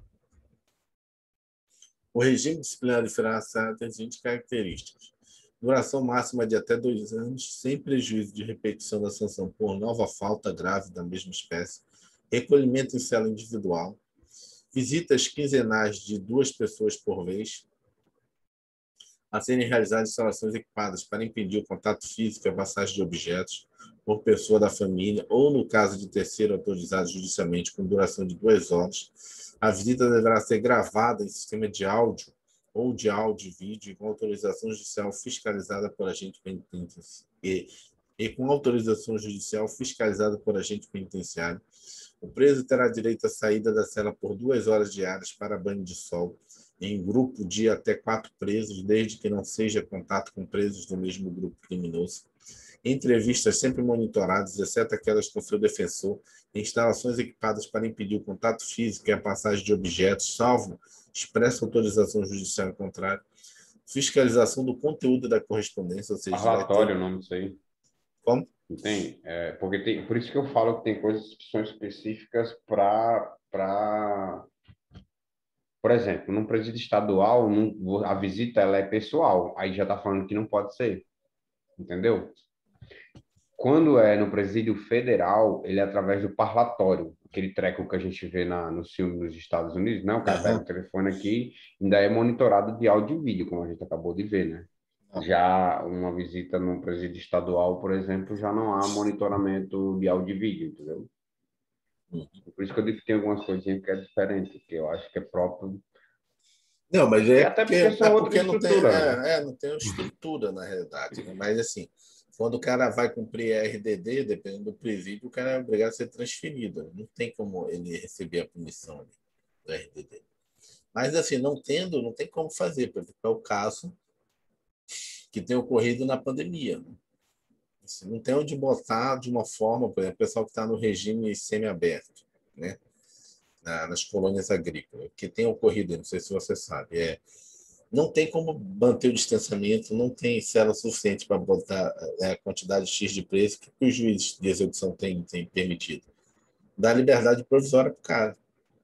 O regime disciplinar diferenciado tem seguintes características: duração máxima de até dois anos, sem prejuízo de repetição da sanção por nova falta grave da mesma espécie, recolhimento em cela individual, visitas quinzenais de duas pessoas por vez, a serem realizadas instalações equipadas para impedir o contato físico e a passagem de objetos por pessoa da família ou, no caso de terceiro autorizado judicialmente, com duração de duas horas. A visita deverá ser gravada em sistema de áudio ou de áudio e vídeo com autorização judicial fiscalizada por agente penitenciário e, e com autorização judicial fiscalizada por agente penitenciário. O preso terá direito à saída da cela por duas horas diárias para banho de sol, em grupo de até quatro presos, desde que não seja contato com presos do mesmo grupo criminoso. Entrevistas sempre monitoradas, exceto aquelas com seu defensor, instalações equipadas para impedir o contato físico e a passagem de objetos, salvo expressa autorização judicial em contrário. Fiscalização do conteúdo da correspondência, ou seja, vai Relatório, ter... o nome disso aí. Como? Não tem? É, porque tem, por isso que eu falo que tem coisas que são específicas para, para, por exemplo, num presídio estadual, num, a visita ela é pessoal, aí já está falando que não pode ser, entendeu? Quando é no presídio federal, ele é através do parlatório, aquele treco que a gente vê na, no filme nos Estados Unidos, não, o cara pega Aham. o telefone aqui, ainda é monitorado de áudio e vídeo, como a gente acabou de ver, né? Aham. Já uma visita num presídio estadual, por exemplo, já não há monitoramento de áudio e vídeo, entendeu? Uhum. Por isso que eu digo que tem algumas coisinhas que é diferente, que eu acho que é próprio. Não, mas E é até porque, porque é são outras porque não tem, estruturas, né? é, é, não tem uma estrutura, na realidade, né? Mas, assim, quando o cara vai cumprir R D D, dependendo do presídio, o cara é obrigado a ser transferido. Não tem como ele receber a punição ali do R D D. Mas, assim, não tendo, não tem como fazer, porque é o caso que tem ocorrido na pandemia, né? Assim, não tem onde botar de uma forma, por exemplo, o pessoal que está no regime semiaberto, né? Na, nas colônias agrícolas, o que tem ocorrido, não sei se você sabe, é não tem como manter o distanciamento, não tem cela suficiente para botar é, a quantidade X de preço que os juízes de execução têm, têm permitido. Dá liberdade provisória para o cara.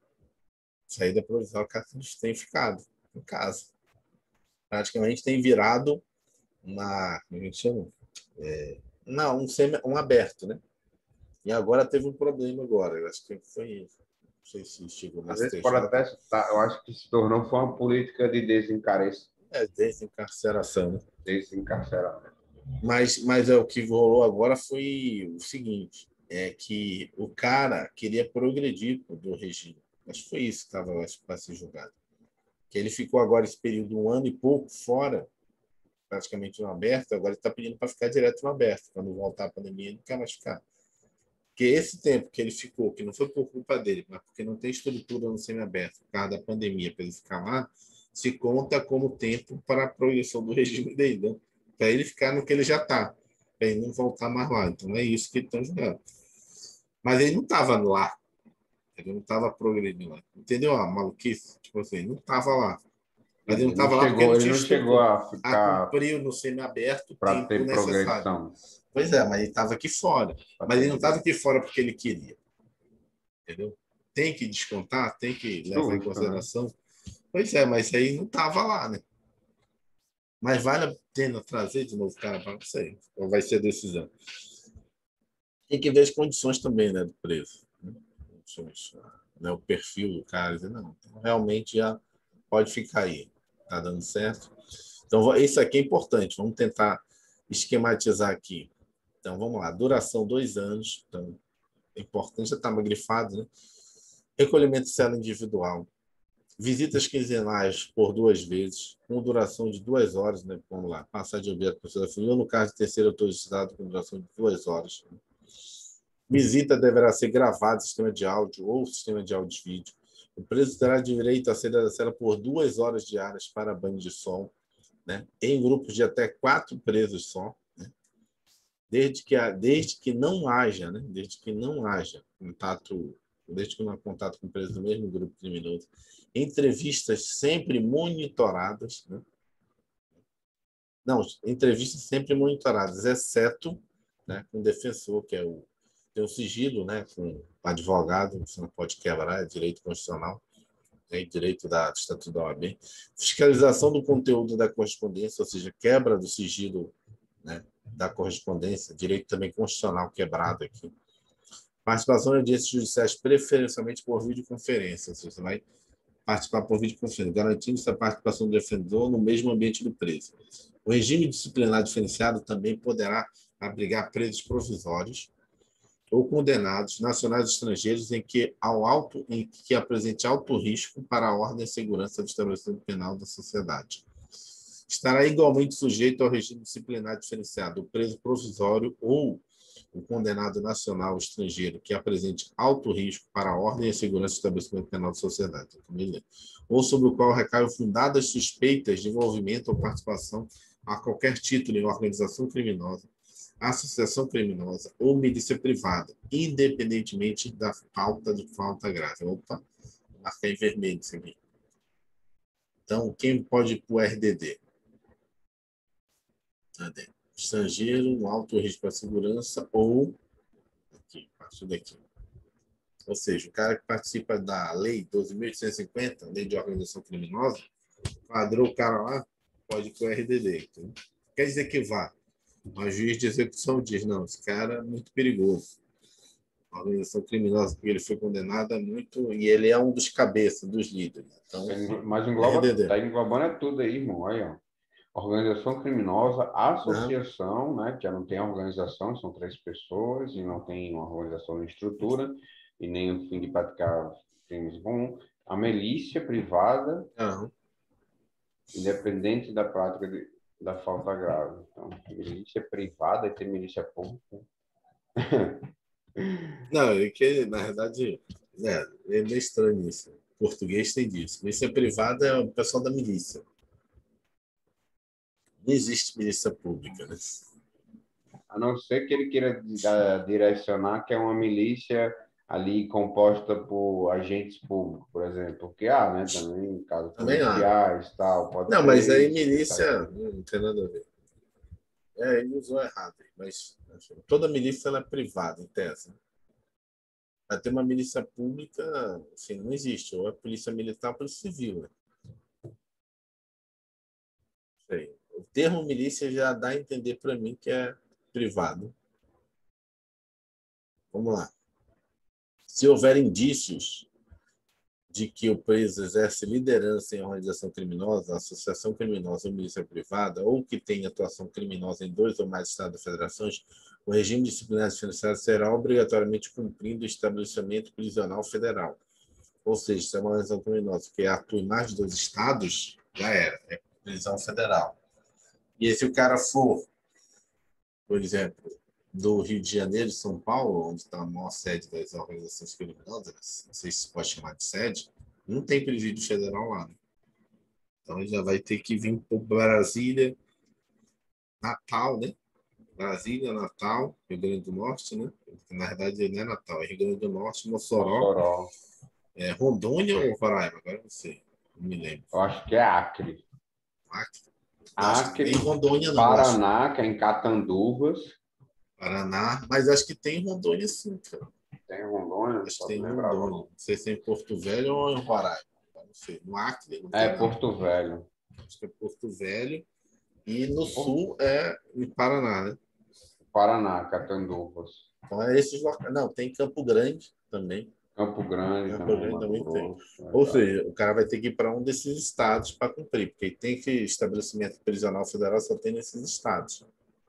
Saída provisória, o cara tem ficado em casa. Praticamente tem virado uma. Como a gente chama? É, não, um, semi, um aberto, né? E agora teve um problema agora. Eu acho que foi. Não sei se chegou no Às vezes pode S T J. até, tá, eu acho que se tornou foi uma política de desencarece, É, desencarceração, né? desencarceramento. Mas, mas é, o que rolou agora foi o seguinte, é que o cara queria progredir do regime. Acho que foi isso que estava para ser julgado. Que ele ficou agora esse período, um ano e pouco, fora, praticamente no aberto, agora ele está pedindo para ficar direto no aberto. Quando voltar a pandemia, ele não quer mais ficar. Porque esse tempo que ele ficou, que não foi por culpa dele, mas porque não tem estrutura no semiaberto, por causa da pandemia, para ele ficar lá, se conta como tempo para a progressão do regime dele, né? Para ele ficar no que ele já está, para ele não voltar mais lá. Então é isso que eles estão julgando. Mas ele não estava lá, ele não estava progredindo lá. Entendeu a maluquice? Tipo assim, ele não estava lá. Mas ele não Ele não estava lá porque chegou, não ele tinha não chegou estrutura. a A ficar cumpriu no semiaberto o para tempo ter necessário. progressão, Pois é, mas ele estava aqui fora. para Mas ter ele não estava direito. aqui fora porque ele queria. Entendeu? Tem que descontar, tem que levar em Justo, né? consideração. Pois é, mas aí não estava lá, né? Mas vale a pena trazer de novo o cara para isso aí. Ou vai ser a decisão. Tem que ver as condições também, né, do preço. Né, o perfil do cara. Dizer, não, então realmente já pode ficar aí. Tá dando certo? Então, isso aqui é importante. Vamos tentar esquematizar aqui. Então, vamos lá. Duração, dois anos. Então, é importante, já está grifado, né? Recolhimento de cela individual. Visitas quinzenais por duas vezes, com duração de duas horas, né? Vamos lá, passar de objeto para o ou no caso de terceiro autorizado, com duração de duas horas. Visita deverá ser gravada, sistema de áudio ou sistema de áudio e vídeo. O preso terá direito a sair da cela por duas horas diárias para banho de sol, né? Em grupos de até quatro presos só, né? Desde que, desde que não haja, né? Desde que não haja contato, desde que não há contato com presos do mesmo grupo criminoso. Entrevistas sempre monitoradas, né? Não, entrevistas sempre monitoradas, exceto, né, com o defensor, que é o tem o sigilo, né, com o advogado, você não pode quebrar, é direito constitucional, é direito da, do Estatuto da O A B. Fiscalização do conteúdo da correspondência, ou seja, quebra do sigilo, né, da correspondência, direito também constitucional quebrado aqui. Participação em audiências judiciais, preferencialmente por videoconferência, você vai participar por videoconferência, garantindo essa participação do defensor no mesmo ambiente do preso. O regime disciplinar diferenciado também poderá abrigar presos provisórios ou condenados nacionais e estrangeiros em que, ao alto, em que apresente alto risco para a ordem e segurança do estabelecimento penal da sociedade. Estará igualmente sujeito ao regime disciplinar diferenciado o preso provisório ou o condenado nacional ou estrangeiro que apresente alto risco para a ordem e a segurança do estabelecimento penal da sociedade, ou sobre o qual recaiam fundadas suspeitas de envolvimento ou participação a qualquer título em organização criminosa, associação criminosa ou milícia privada, independentemente da falta de falta grave. Opa, marquei em vermelho isso aqui. Então, quem pode ir para o R D D? Estrangeiro, um alto risco para a segurança ou aqui, isso daqui. Ou seja, o cara que participa da lei doze mil oitocentos e cinquenta, lei de organização criminosa, padrou o cara lá, pode ir para o R D D. Então, quer dizer que vá. Mas o juiz de execução diz, não, esse cara é muito perigoso. A organização criminosa que ele foi condenado é muito... E ele é um dos cabeças, dos líderes. Então, mas engloba, está englobando tudo aí, irmão. Aí, ó. Organização criminosa, associação, não. Né? Que já não tem organização, são três pessoas, e não tem uma organização de estrutura, e nem o fim de praticar crimes comuns. A milícia privada, não. Independente da prática de, da falta grave. Então, milícia privada e tem milícia pública. Não, é que, na verdade, é, é meio estranho isso. O português tem disso. Milícia privada é o pessoal da milícia. Não existe milícia pública, né? A não ser que ele queira direcionar que é uma milícia ali composta por agentes públicos, por exemplo. Porque há, né? Também, casos policiais, tal. Pode não, ser, mas aí milícia tá. Não tem nada a ver. É, ele usou errado. Mas toda milícia ela é privada, em tese. Vai ter uma milícia pública, assim, não existe. Ou é polícia militar ou polícia civil, né? Sei. O termo milícia já dá a entender para mim que é privado. Vamos lá. Se houver indícios de que o preso exerce liderança em organização criminosa, associação criminosa ou milícia privada, ou que tem atuação criminosa em dois ou mais estados ou federações, o regime disciplinar diferenciado será obrigatoriamente cumprindo o estabelecimento prisional federal. Ou seja, se é uma organização criminosa que atua em mais de dois estados, já era, é prisão federal. E se o cara for, por exemplo, do Rio de Janeiro e São Paulo, onde está a maior sede das organizações criminosas, não sei se pode chamar de sede, não tem presídio federal lá. Né? Então, ele já vai ter que vir para Brasília, Natal, né? Brasília, Natal, Rio Grande do Norte, né? Na verdade, não é Natal, é Rio Grande do Norte, Mossoró. Mossoró. É Rondônia ou Roraima? Agora não sei, não me lembro. Eu acho que é Acre. Acre? Acre, tem Rondônia, não. Paraná, acho. Que é em Catanduvas. Paraná, mas acho que tem Rondônia sim, cara. Tem Rondônia? Acho que tem Rondônia. Não sei se é em Porto Velho ou em Roraima. Não sei. No Acre não tem É nada. Porto Velho. Acho que é Porto Velho. E no Porto. Sul é em Paraná, né? Paraná, Catanduvas. Então é esses locais. Não, tem Campo Grande também. Campo Grande Campo também, Grande também tem. Grosso, Ou seja, o cara vai ter que ir para um desses estados para cumprir, porque tem que estabelecimento prisional federal só tem nesses estados.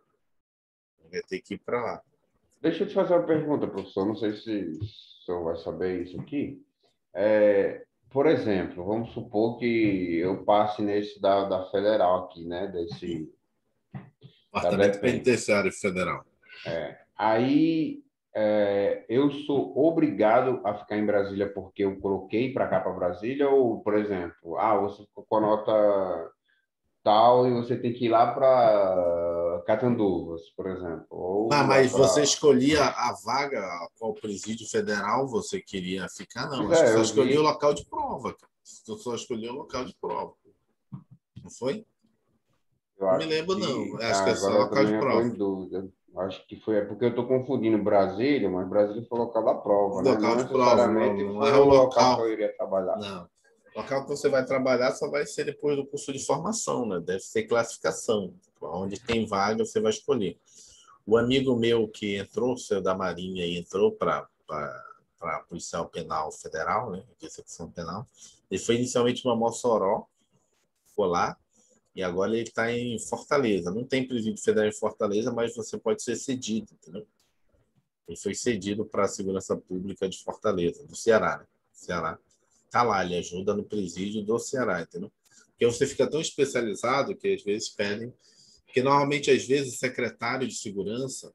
Vai ter que ir para lá. Deixa eu te fazer uma pergunta, professor. Não sei se o senhor vai saber isso aqui. É, por exemplo, vamos supor que eu passe nesse da, da federal aqui, né? Desse Departamento Penitenciário Federal. É, aí é, eu sou obrigado a ficar em Brasília porque eu coloquei para cá para Brasília, ou, por exemplo, ah, você ficou com a nota tal e você tem que ir lá para Catanduvas, por exemplo. Ou ah, mas pra... você escolhia a vaga, qual presídio federal você queria ficar? Não, pois acho é, que só eu escolhia vi... o local de prova. Você só escolheu o local de prova. Não foi? Eu não acho me lembro, que... não. Acho Ah, que é só agora eu local de também prova. estou em dúvida. Acho que foi, é porque eu estou confundindo Brasília, mas Brasília foi o local da prova, né? Local Não de prova, necessariamente não, não foi é o o local local. que eu iria trabalhar. Não. O local que você vai trabalhar só vai ser depois do curso de formação, né? Deve ser classificação. Onde tem vaga, você vai escolher. O amigo meu que entrou, o seu da Marinha, e entrou para a Policial Penal Federal, né? De execução penal, ele foi inicialmente para Mossoró, ficou lá, e agora ele está em Fortaleza. Não tem presídio federal em Fortaleza, mas você pode ser cedido, entendeu? Ele foi cedido para a Segurança Pública de Fortaleza, do Ceará, né? Ceará. Está lá, ele ajuda no presídio do Ceará, entendeu? Porque você fica tão especializado que às vezes pedem. Porque normalmente, às vezes, o secretário de segurança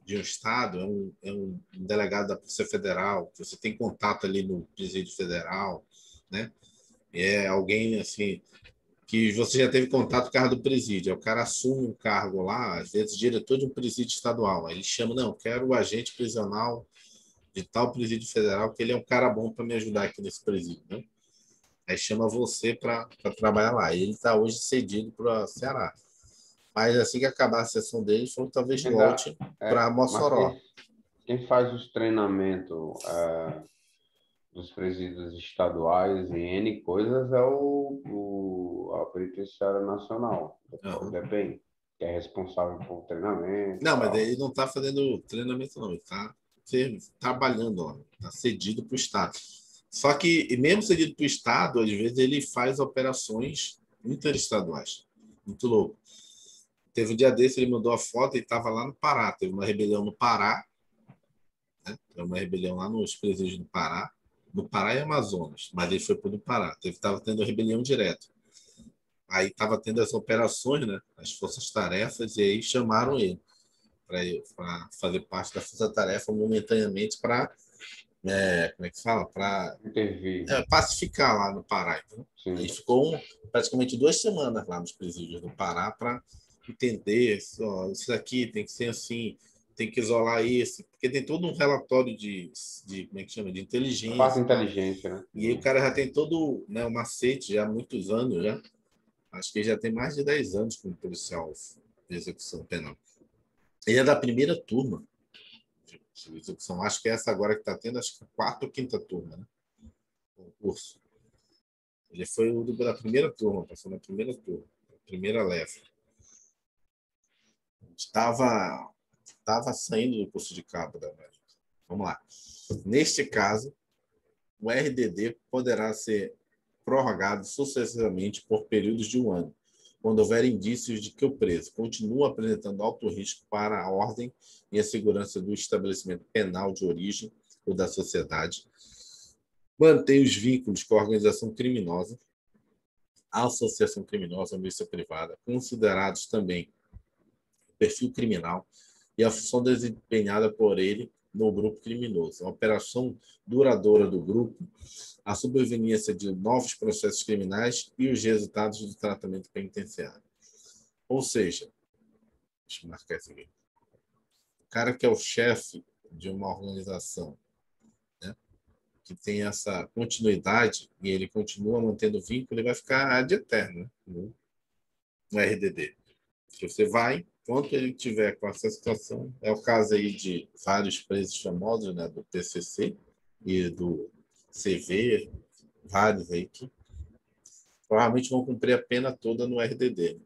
de um estado, é um, é um delegado da Polícia Federal, você tem contato ali no Presídio Federal, né? É alguém assim que você já teve contato com o cargo do presídio. O cara assume um cargo lá, às vezes diretor de um presídio estadual. Aí ele chama, não, quero o agente prisional de tal presídio federal, que ele é um cara bom para me ajudar aqui nesse presídio, né? Aí chama você para trabalhar lá. Ele está hoje cedido para o Ceará. Mas assim que acabar a sessão dele, ele falou que talvez Quem dá, volte para é, mas Mossoró. quem, quem faz os treinamentos é, dos presídios estaduais e N coisas é o, o, a Penitenciária Nacional, Uhum. depende, que é responsável por treinamento e Não, mas tal. ele não está fazendo treinamento, não. Ele está trabalhando, ó. Está cedido para o Estado. Só que, mesmo cedido para o Estado, às vezes ele faz operações interestaduais. Muito louco. Teve um dia desse, ele mandou a foto e estava lá no Pará. Teve uma rebelião no Pará, né? Teve uma rebelião lá nos presídios do Pará. No Pará e Amazonas, mas ele foi para o Pará. Estava tendo rebelião direto. Aí estava tendo as operações, né? As forças-tarefas, e aí chamaram ele para fazer parte da força-tarefa momentaneamente para, é, como é que fala? Para Intervir, é, pacificar lá no Pará. Então. Aí sim. ficou um, praticamente duas semanas lá nos presídios do Pará para entender ó, isso aqui tem que ser assim, tem que isolar isso, porque tem todo um relatório de, de como é que chama, de A parte de inteligência e tal. inteligência, né? E aí o cara já tem todo, né, o macete já há muitos anos já. Acho que já tem mais de dez anos como policial de execução penal. Ele é da primeira turma de execução. Acho que é essa agora que está tendo, acho que é a quarta ou quinta turma, né? Concurso. Ele foi o da primeira turma, passou na primeira turma, primeira leva. Estava estava saindo do curso de cabo da Marinha. Vamos lá. Neste caso, o R D D poderá ser prorrogado sucessivamente por períodos de um ano, quando houver indícios de que o preso continua apresentando alto risco para a ordem e a segurança do estabelecimento penal de origem ou da sociedade, mantém os vínculos com a organização criminosa, a associação criminosa, a milícia privada, considerados também o perfil criminal e a função desempenhada por ele no grupo criminoso, a operação duradoura do grupo, a sobreveniência de novos processos criminais e os resultados do tratamento penitenciário. Ou seja, deixa eu marcar isso aqui. O cara que é o chefe de uma organização, né, que tem essa continuidade e ele continua mantendo vínculo, ele vai ficar ad eterno, né, no R D D. Que você vai, enquanto ele tiver com essa situação, é o caso aí de vários presos famosos, né, do P C C e do C V, vários aí que provavelmente vão cumprir a pena toda no R D D,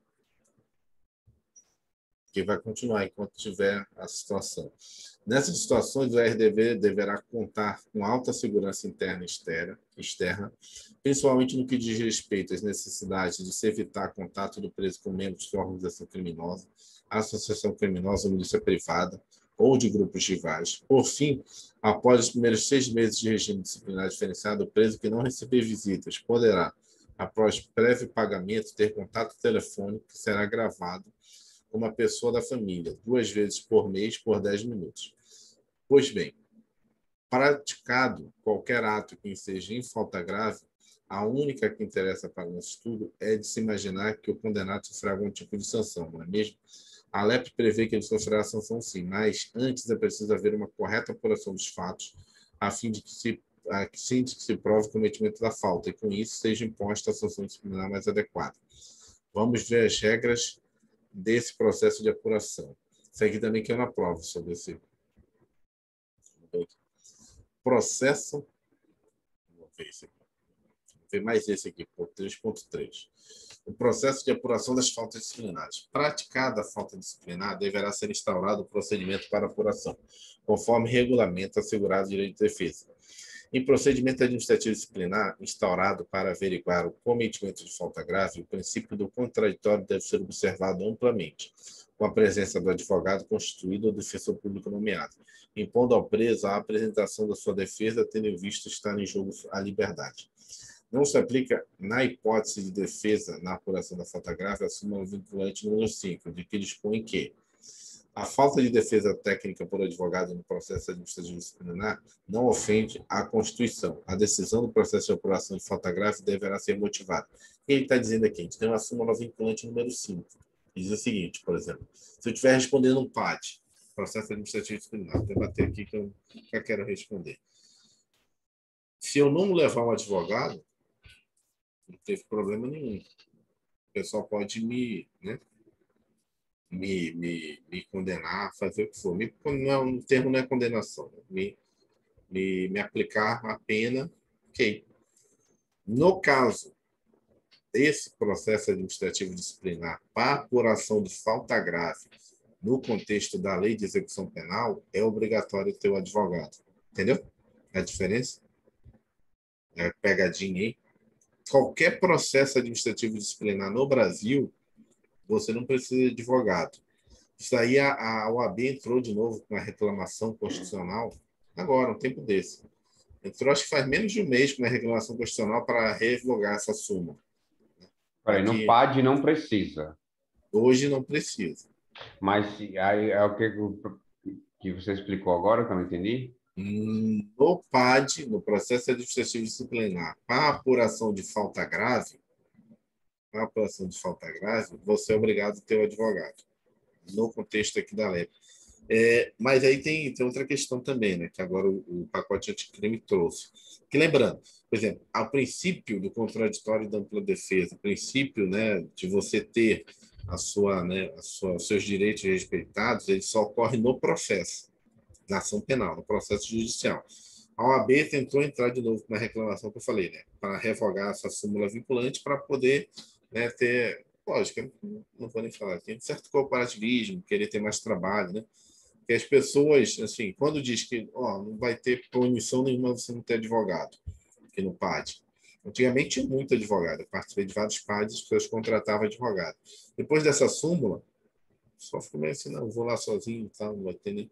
que vai continuar enquanto tiver a situação. Nessas situações, o R D D deverá contar com alta segurança interna e externa, principalmente no que diz respeito às necessidades de se evitar contato do preso com membros de organização criminosa, associação criminosa ou milícia privada, ou de grupos rivais. Por fim, após os primeiros seis meses de regime disciplinar diferenciado, o preso que não receber visitas poderá, após prévio pagamento, ter contato telefônico que será gravado com uma pessoa da família, duas vezes por mês, por dez minutos. Pois bem, praticado qualquer ato que seja em falta grave, a única que interessa para o nosso estudo é de se imaginar que o condenado sofrerá algum tipo de sanção, não é mesmo? A L E P prevê que ele sofrerá sanção sim, mas antes é preciso haver uma correta apuração dos fatos, a fim de que se, a fim de que se prove o cometimento da falta, e com isso seja imposta a sanção disciplinar mais adequada. Vamos ver as regras desse processo de apuração. Isso aqui também que é uma prova sobre esse processo. Vou ver esse aqui. Vou ver mais esse aqui, três ponto três. O processo de apuração das faltas disciplinares. Praticada a falta disciplinar, deverá ser instaurado o procedimento para apuração, conforme regulamento assegurado direito de defesa. Em procedimento administrativo disciplinar instaurado para averiguar o cometimento de falta grave, o princípio do contraditório deve ser observado amplamente, com a presença do advogado constituído ou defensor público nomeado, impondo ao preso a apresentação da sua defesa, tendo em vista estar em jogo a liberdade. Não se aplica, na hipótese de defesa na apuração da falta grave, a súmula vinculante número cinco, de que dispõe que A falta de defesa técnica por advogado no processo administrativo disciplinar não ofende a Constituição. A decisão do processo de apuração de falta grave deverá ser motivada. O que ele está dizendo aqui? A gente tem uma súmula vinculante número cinco. Diz o seguinte, por exemplo, se eu estiver respondendo um P A D, processo administrativo disciplinar, vou debater aqui que eu já quero responder. Se eu não levar um advogado, não teve problema nenhum. O pessoal pode me, né, me, me, me condenar, fazer o que for. Me, não, o termo não é condenação. Né? Me, me, me aplicar a pena, ok. No caso desse processo administrativo disciplinar para apuração de falta grave no contexto da lei de execução penal, é obrigatório ter o advogado. Entendeu? A diferença? É pegadinha aí. Qualquer processo administrativo disciplinar no Brasil, você não precisa de advogado. Isso aí a, a O A B entrou de novo com a reclamação constitucional agora, um tempo desse. Entrou, acho que faz menos de um mês com a reclamação constitucional para revogar essa súmula. Peraí, no P A D não precisa. Hoje não precisa. Mas aí é o que, que você explicou agora, que eu não entendi? No P A D, no processo administrativo disciplinar, para apuração de falta grave, para apuração de falta grave, você é obrigado a ter o advogado, no contexto aqui da lei. É, mas aí tem, tem outra questão também, né, que agora o, o pacote anticrime trouxe. Que lembrando, por exemplo, ao princípio do contraditório da ampla defesa, o princípio, né, de você ter a sua, né, a sua, os seus direitos respeitados, ele só ocorre no processo, na ação penal, no processo judicial. A O A B tentou entrar de novo com uma reclamação que eu falei, né, para revogar essa súmula vinculante para poder, né, ter, lógico, não vou nem falar aqui, um certo corporativismo, querer ter mais trabalho, né? Que as pessoas, assim, quando diz que ó, não vai ter punição nenhuma você não ter advogado, aqui no P A D. Antigamente tinha muito advogado, eu participei de vários P A Ds, as pessoas contratavam advogado. Depois dessa súmula, só ficou meio assim, não, vou lá sozinho e tal, não vai ter nem.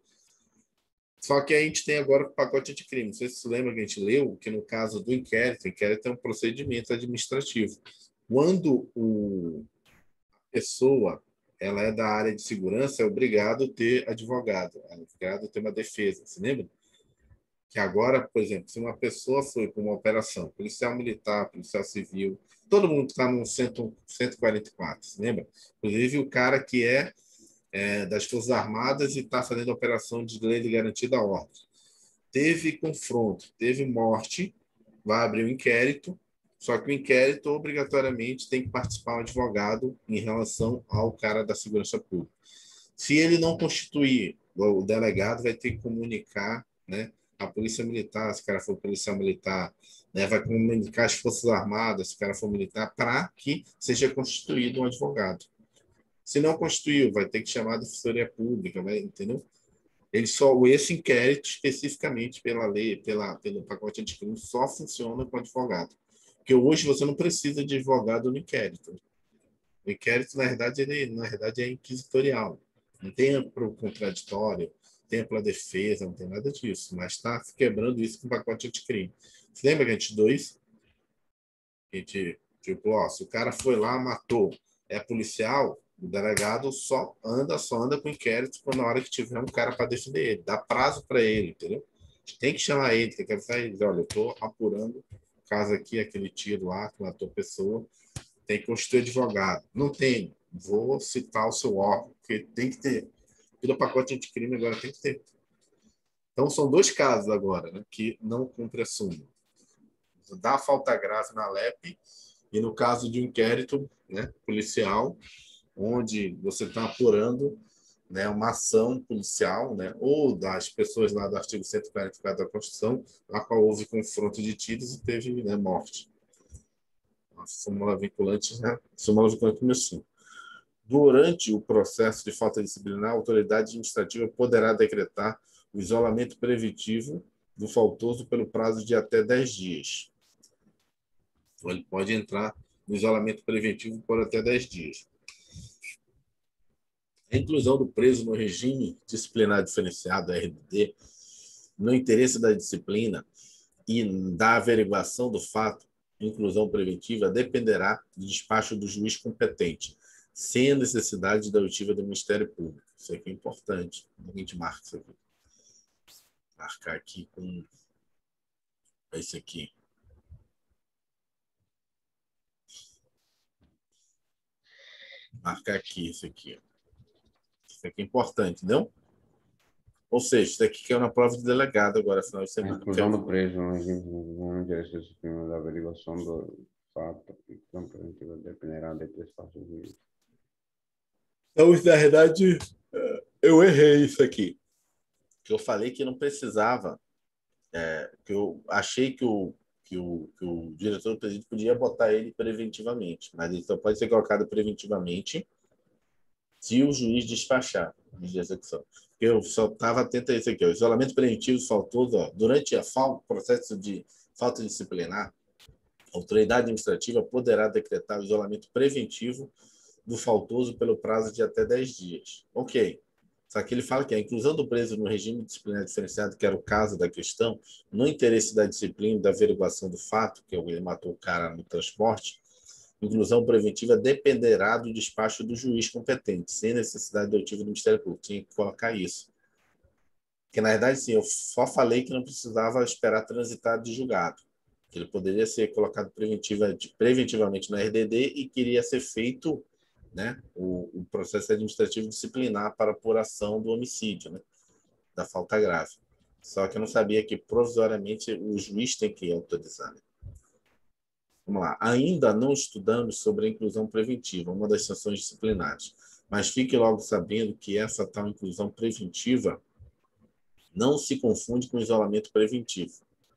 Só que a gente tem agora o pacote anticrime. Não sei se você lembra que a gente leu que no caso do inquérito, o inquérito é um procedimento administrativo. Quando o, a pessoa ela é da área de segurança, é obrigado a ter advogado, é obrigado a ter uma defesa. Você lembra? Que agora, por exemplo, se uma pessoa foi para uma operação, policial militar, policial civil, todo mundo está no cento e quarenta e quatro, você lembra? Inclusive o cara que é É, das Forças Armadas e está fazendo a operação de lei de garantia da ordem. Teve confronto, teve morte, vai abrir um inquérito, só que o inquérito obrigatoriamente tem que participar um advogado em relação ao cara da segurança pública. Se ele não constituir, o delegado vai ter que comunicar, né, a polícia militar, se o cara for policial militar, né, vai comunicar as Forças Armadas, se o cara for militar, para que seja constituído um advogado. Se não constituiu, vai ter que chamar a defensoria pública, vai, entendeu? Ele só, esse inquérito, especificamente pela lei, pela, pelo pacote anticrime, só funciona com advogado. Porque hoje você não precisa de advogado no inquérito. O inquérito, na verdade, ele, na verdade, é inquisitorial. Não tem amplo contraditório, tem ampla defesa, não tem nada disso. Mas está quebrando isso com o pacote anticrime. Você lembra que a gente dois? A gente, tipo, ó, se o cara foi lá, matou, é policial, o delegado só anda, só anda com inquérito quando na hora que tiver um cara para defender ele. Dá prazo para ele, entendeu? Tem que chamar ele, tem que avisar ele. Olha, eu estou apurando o caso aqui, aquele tiro lá, que matou a pessoa. Tem que constituir advogado. Não tem. Vou citar o seu órgão, porque tem que ter. Pelo pacote anticrime agora tem que ter. Então, são dois casos agora, né, que não cumpre a súmula. Dá falta grave na L E P e no caso de um inquérito, né, policial, onde você está apurando, né, uma ação policial, né, ou das pessoas lá do artigo cento e quarenta e quatro da Constituição, na qual houve confronto de tiros e teve, né, morte. A súmula vinculante, né, súmula vinculante número cinco. Durante o processo de falta disciplinar, a autoridade administrativa poderá decretar o isolamento preventivo do faltoso pelo prazo de até dez dias. Então, ele pode entrar no isolamento preventivo por até dez dias. A inclusão do preso no regime disciplinar diferenciado, R D D, no interesse da disciplina e da averiguação do fato, inclusão preventiva dependerá do despacho do juiz competente, sem a necessidade da oitiva do Ministério Público. Isso aqui é importante. A gente marca isso aqui. Marcar aqui com esse aqui. Marcar aqui, isso aqui. Isso aqui é importante, entendeu? Ou seja, isso aqui que é uma prova de delegado agora, final de A semana. inclusão do preso no regime no direito disciplinar da averiguação do fato e prisão preventiva dependerá de três partes do juiz. Então, na verdade, eu errei isso aqui. Que eu falei que não precisava, é, que eu achei que o, que, o, que o diretor do presídio podia botar ele preventivamente, mas ele só pode ser colocado preventivamente se o juiz despachar de execução. Eu só estava atento a isso aqui. Ó. Isolamento preventivo faltoso, ó, durante o processo de falta disciplinar, a autoridade administrativa poderá decretar o isolamento preventivo do faltoso pelo prazo de até dez dias. Ok. Só que ele fala que a inclusão do preso no regime disciplinar diferenciado, que era o caso da questão, no interesse da disciplina e da averiguação do fato, que ele matou o cara no transporte, inclusão preventiva dependerá do despacho do juiz competente, sem necessidade do oitivo do Ministério Público. Tinha que colocar isso. Porque, na verdade, sim, eu só falei que não precisava esperar transitar de julgado. Ele poderia ser colocado preventiva, preventivamente no R D D e queria ser feito, né, o, o processo administrativo disciplinar para apuração do homicídio, né, da falta grave. Só que eu não sabia que, provisoriamente, o juiz tem que autorizar. Né? Vamos lá. Ainda não estudamos sobre a inclusão preventiva, uma das sanções disciplinares. Mas fique logo sabendo que essa tal inclusão preventiva não se confunde com isolamento preventivo.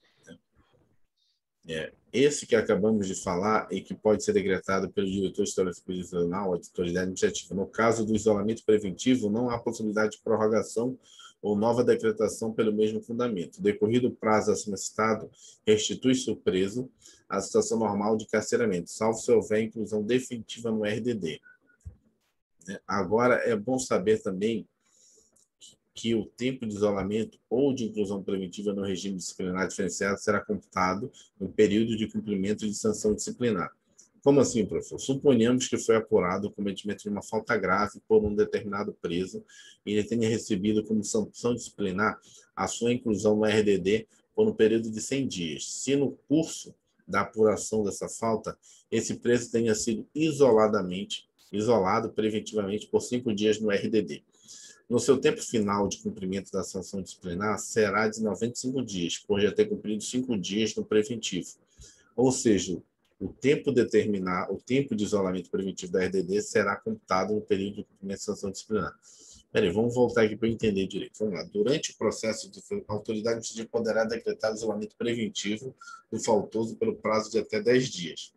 É, esse que acabamos de falar e que pode ser decretado pelo diretor institucional ou autoridade administrativa. No caso do isolamento preventivo, não há possibilidade de prorrogação ou nova decretação pelo mesmo fundamento. Decorrido o prazo acima citado, restitui-se o preso à situação normal de carceramento, salvo se houver inclusão definitiva no R D D. Agora, é bom saber também que o tempo de isolamento ou de inclusão preventiva no regime disciplinar diferenciado será computado no período de cumprimento de sanção disciplinar. Como assim, professor? Suponhamos que foi apurado o cometimento de uma falta grave por um determinado preso e ele tenha recebido como sanção disciplinar a sua inclusão no R D D por um período de cem dias. Se no curso da apuração dessa falta, esse preso tenha sido isoladamente, isolado preventivamente por cinco dias no R D D. No seu tempo final de cumprimento da sanção disciplinar, será de noventa e cinco dias, por já ter cumprido cinco dias no preventivo. Ou seja, o tempo determinar, o tempo de isolamento preventivo da R D D será computado no período de cumprimento da sanção disciplinar. Peraí, vamos voltar aqui para eu entender direito. Vamos lá. Durante o processo, de, a autoridade administrativa poderá decretar o isolamento preventivo do faltoso pelo prazo de até dez dias.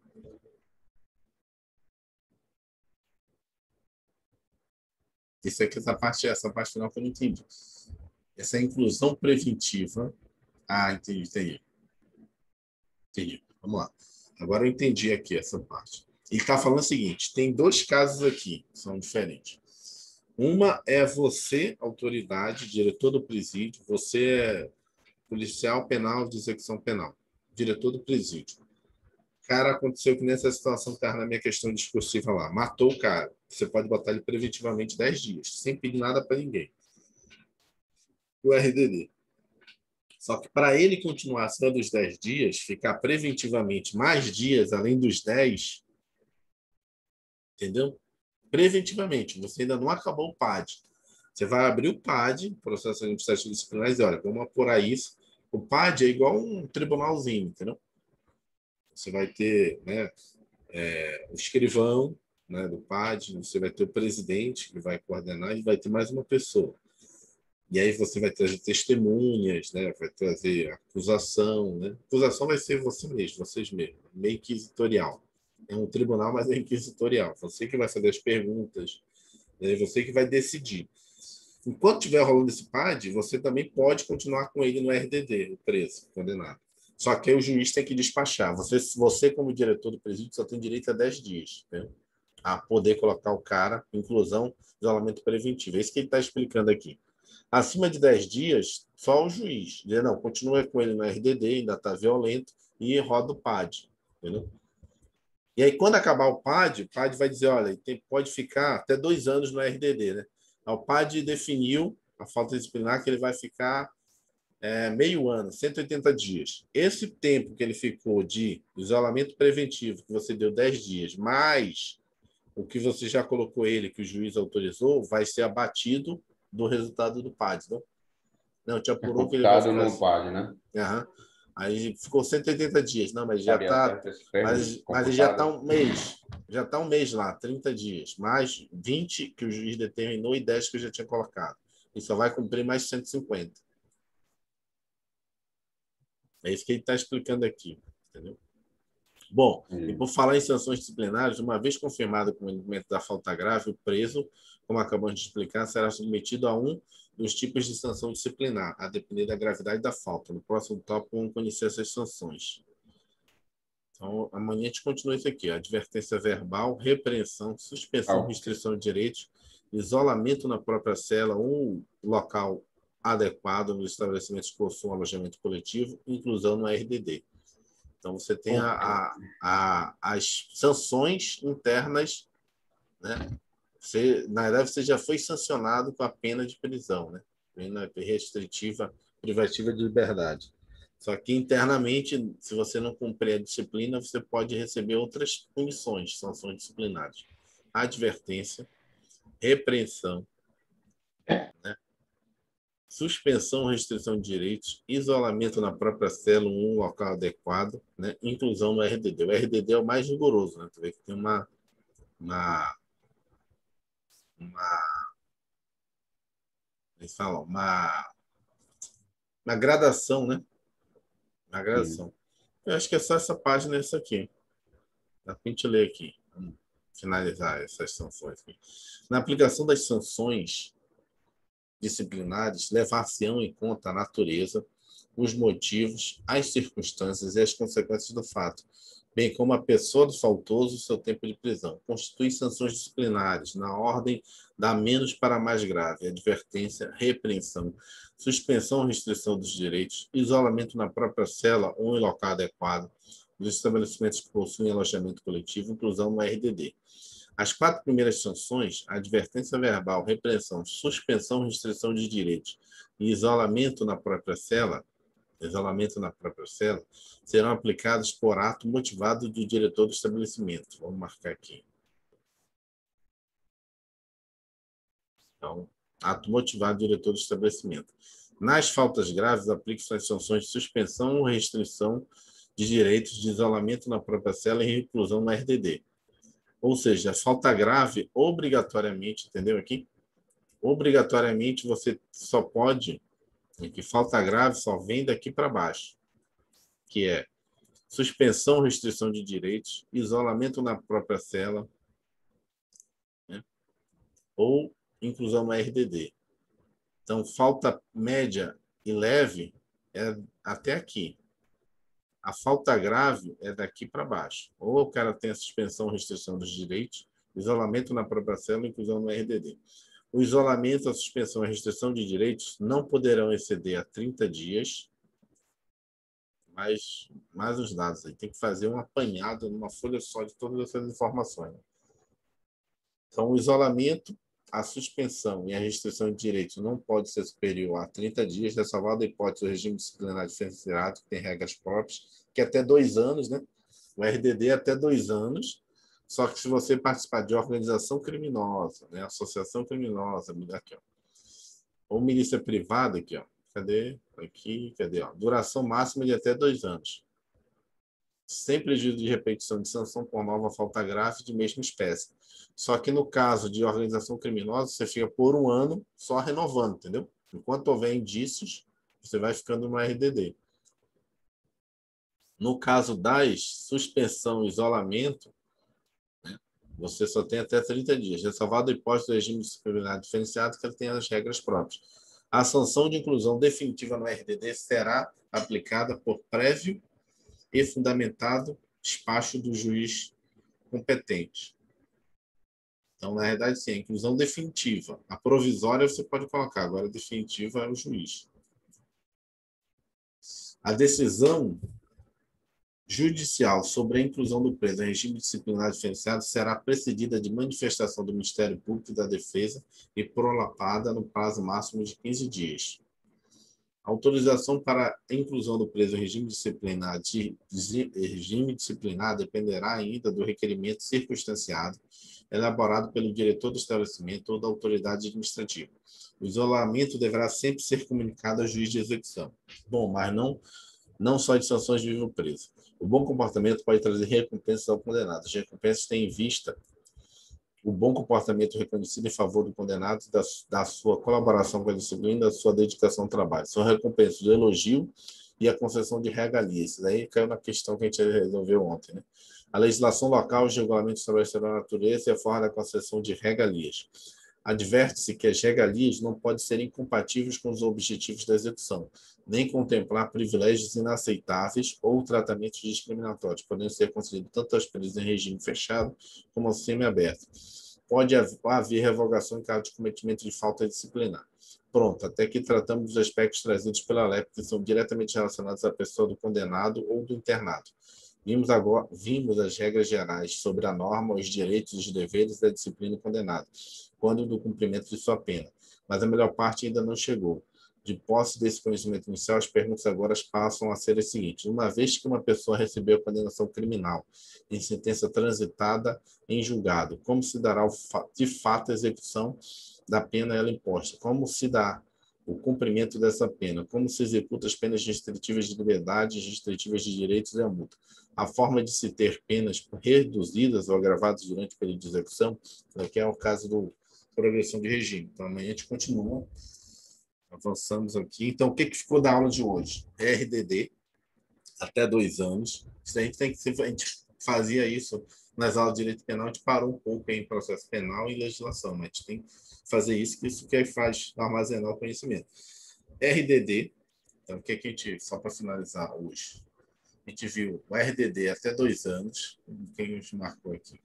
Isso aqui, essa parte, essa parte final que eu não entendi. Essa inclusão preventiva. Ah, entendi, entendi. Entendi. Vamos lá. Agora eu entendi aqui essa parte. Ele está falando o seguinte: tem dois casos aqui, que são diferentes. Uma é você, autoridade, diretor do presídio, você é policial penal de execução penal, diretor do presídio. Cara, aconteceu que nessa situação que estava na minha questão discursiva lá, matou o cara. Você pode botar ele preventivamente dez dias, sem pedir nada para ninguém. O R D D. Só que para ele continuar acima dos dez dias, ficar preventivamente mais dias além dos dez, entendeu? Preventivamente, você ainda não acabou o P A D. Você vai abrir o P A D, processo administrativo disciplinar, e dizer, olha, vamos apurar isso. O P A D é igual um tribunalzinho, entendeu? Você vai ter, né, é, o escrivão, né, do P A D, você vai ter o presidente que vai coordenar e vai ter mais uma pessoa. E aí você vai trazer testemunhas, né? Vai trazer acusação, né? Acusação vai ser você mesmo, vocês mesmos, meio inquisitorial. É um tribunal, mas é inquisitorial. Você que vai fazer as perguntas, né? Você que vai decidir. Enquanto estiver rolando esse P A D, você também pode continuar com ele no R D D, o preso, condenado. Só que aí o juiz tem que despachar. Você, você como diretor do presídio, só tem direito a dez dias, né? A poder colocar o cara, inclusão, isolamento preventivo. É isso que ele está explicando aqui. Acima de dez dias, só o juiz. Dizer, não, continua com ele no R D D, ainda está violento, e roda o P A D. Entendeu? E aí, quando acabar o P A D, o P A D vai dizer, olha, tem, pode ficar até dois anos no R D D, né? O P A D definiu a falta disciplinar que ele vai ficar é, meio ano, cento e oitenta dias. Esse tempo que ele ficou de isolamento preventivo, que você deu dez dias, mais o que você já colocou ele, que o juiz autorizou, vai ser abatido do resultado do P A D. Não, não te É apurou que ele vai computado ficar... no P A D, né? Uhum. Aí ficou cento e oitenta dias. Não, mas já Sabia está... certo esse termo? Mas, mas já está Computado? um mês. Já está um mês lá, trinta dias. Mais vinte que o juiz determinou e dez que eu já tinha colocado. E só vai cumprir mais cento e cinquenta. É isso que ele está explicando aqui. Entendeu? Bom, e Hum. por falar em sanções disciplinares, uma vez confirmado o cometimento da falta grave, o preso, como acabamos de explicar, será submetido a um dos tipos de sanção disciplinar, a depender da gravidade da falta. No próximo tópico, vamos conhecer essas sanções. Então, amanhã a gente continua isso aqui: ó. Advertência verbal, repreensão, Ah, suspensão, restrição de direitos, isolamento na própria cela ou local adequado nos estabelecimentos que possuam alojamento coletivo, inclusão no R D D. Então, você tem a, ok. a, a, as sanções internas, né? Você, na verdade, você já foi sancionado com a pena de prisão, né? Pena restritiva, privativa de liberdade. Só que internamente, se você não cumprir a disciplina, você pode receber outras punições, sanções disciplinares. Advertência, repreensão, né? Suspensão, restrição de direitos, isolamento na própria célula, um local adequado, né? Inclusão no R D D. O R D D é o mais rigoroso, né? Tu vê que tem uma, uma, uma, eles falam, uma, uma gradação, né? Uma Sim. gradação. Eu acho que é só essa página, essa aqui. Dá para a gente ler aqui. Vamos finalizar essas sanções aqui. Na aplicação das sanções disciplinares, levar-se-ão em conta a natureza, os motivos, as circunstâncias e as consequências do fato, bem como a pessoa do faltoso e seu tempo de prisão. Constitui sanções disciplinares na ordem da menos para a mais grave: advertência, repreensão, suspensão ou restrição dos direitos, isolamento na própria cela ou em local adequado, dos estabelecimentos que possuem alojamento coletivo, inclusão no R D D. As quatro primeiras sanções, advertência verbal, repressão, suspensão, restrição de direitos e isolamento na própria cela, isolamento na própria cela, serão aplicadas por ato motivado do diretor do estabelecimento. Vamos marcar aqui. Então, ato motivado do diretor do estabelecimento. Nas faltas graves, aplique-se as sanções de suspensão ou restrição de direitos de isolamento na própria cela e reclusão no R D D. Ou seja, falta grave, obrigatoriamente, entendeu aqui? Obrigatoriamente você só pode, que falta grave só vem daqui para baixo, que é suspensão, restrição de direitos, isolamento na própria cela, né? Ou inclusão no R D D. Então, falta média e leve é até aqui. A falta grave é daqui para baixo. Ou o cara tem a suspensão, restrição dos direitos, isolamento na própria célula, inclusão no R D D. O isolamento, a suspensão e a restrição de direitos não poderão exceder a trinta dias, mas mais os dados aí. Tem que fazer um apanhado numa folha só de todas essas informações. Então, o isolamento, a suspensão e a restrição de direitos não pode ser superior a trinta dias, ressalvado a hipótese do regime disciplinar diferenciado, que tem regras próprias, que é até dois anos, né? O R D D é até dois anos, só que se você participar de organização criminosa, né? Associação criminosa, aqui, ó, ou milícia privada, aqui, ó, cadê? Aqui, cadê? Ó, duração máxima de até dois anos. Sem prejuízo de repetição de sanção por nova falta grave de mesma espécie. Só que no caso de organização criminosa, você fica por um ano só renovando, entendeu? Enquanto houver indícios, você vai ficando no R D D. No caso das suspensão e isolamento, né, você só tem até trinta dias, ressalvado a hipótese do regime disciplinar diferenciado, que ele tem as regras próprias. A sanção de inclusão definitiva no R D D será aplicada por prévio e fundamentado despacho do juiz competente. Então, na verdade, sim, a inclusão definitiva. A provisória você pode colocar, agora a definitiva é o juiz. A decisão judicial sobre a inclusão do preso em regime disciplinar diferenciado será precedida de manifestação do Ministério Público e da Defesa e prolapada no prazo máximo de quinze dias. A autorização para a inclusão do preso em regime disciplinar, de, de, regime disciplinar dependerá ainda do requerimento circunstanciado elaborado pelo diretor do estabelecimento ou da autoridade administrativa. O isolamento deverá sempre ser comunicado ao juiz de execução. Bom, mas não, não só de sanções vive o preso. O bom comportamento pode trazer recompensas ao condenado. As recompensas têm em vista o bom comportamento reconhecido em favor do condenado, da, da sua colaboração com a disciplina, da sua dedicação ao trabalho. São recompensas do elogio e a concessão de regalias. Isso daí caiu na questão que a gente resolveu ontem, né? A legislação local, os regulamentos estabelecerão a natureza e a forma da concessão de regalias. Adverte-se que as regalias não podem ser incompatíveis com os objetivos da execução, nem contemplar privilégios inaceitáveis ou tratamentos discriminatórios, podendo ser concedidos tanto aos presos em regime fechado como aos semiaberto. Pode haver revogação em caso de cometimento de falta disciplinar. Pronto, até aqui tratamos dos aspectos trazidos pela L E P que são diretamente relacionados à pessoa do condenado ou do internado. Vimos agora, vimos as regras gerais sobre a norma, os direitos e os deveres da disciplina condenada, quando do cumprimento de sua pena. Mas a melhor parte ainda não chegou. De posse desse conhecimento inicial, as perguntas agora passam a ser as seguintes. Uma vez que uma pessoa recebeu condenação criminal em sentença transitada em julgado, como se dará de fato a execução da pena a ela imposta? Como se dá o cumprimento dessa pena? Como se executa as penas restritivas de liberdade, restritivas de direitos e a multa? A forma de se ter penas reduzidas ou agravadas durante o período de execução, que é o caso do progressão de regime. Então, amanhã a gente continua. Avançamos aqui. Então, o que, que ficou da aula de hoje? R D D, até dois anos. Isso a gente tem que a gente fazia isso nas aulas de direito penal, a gente parou um pouco em processo penal e legislação, mas a gente tem que fazer isso, que isso que faz armazenar o conhecimento. R D D, então, o que, que a gente, só para finalizar hoje, a gente viu o R D D até dois anos, o que a gente marcou aqui?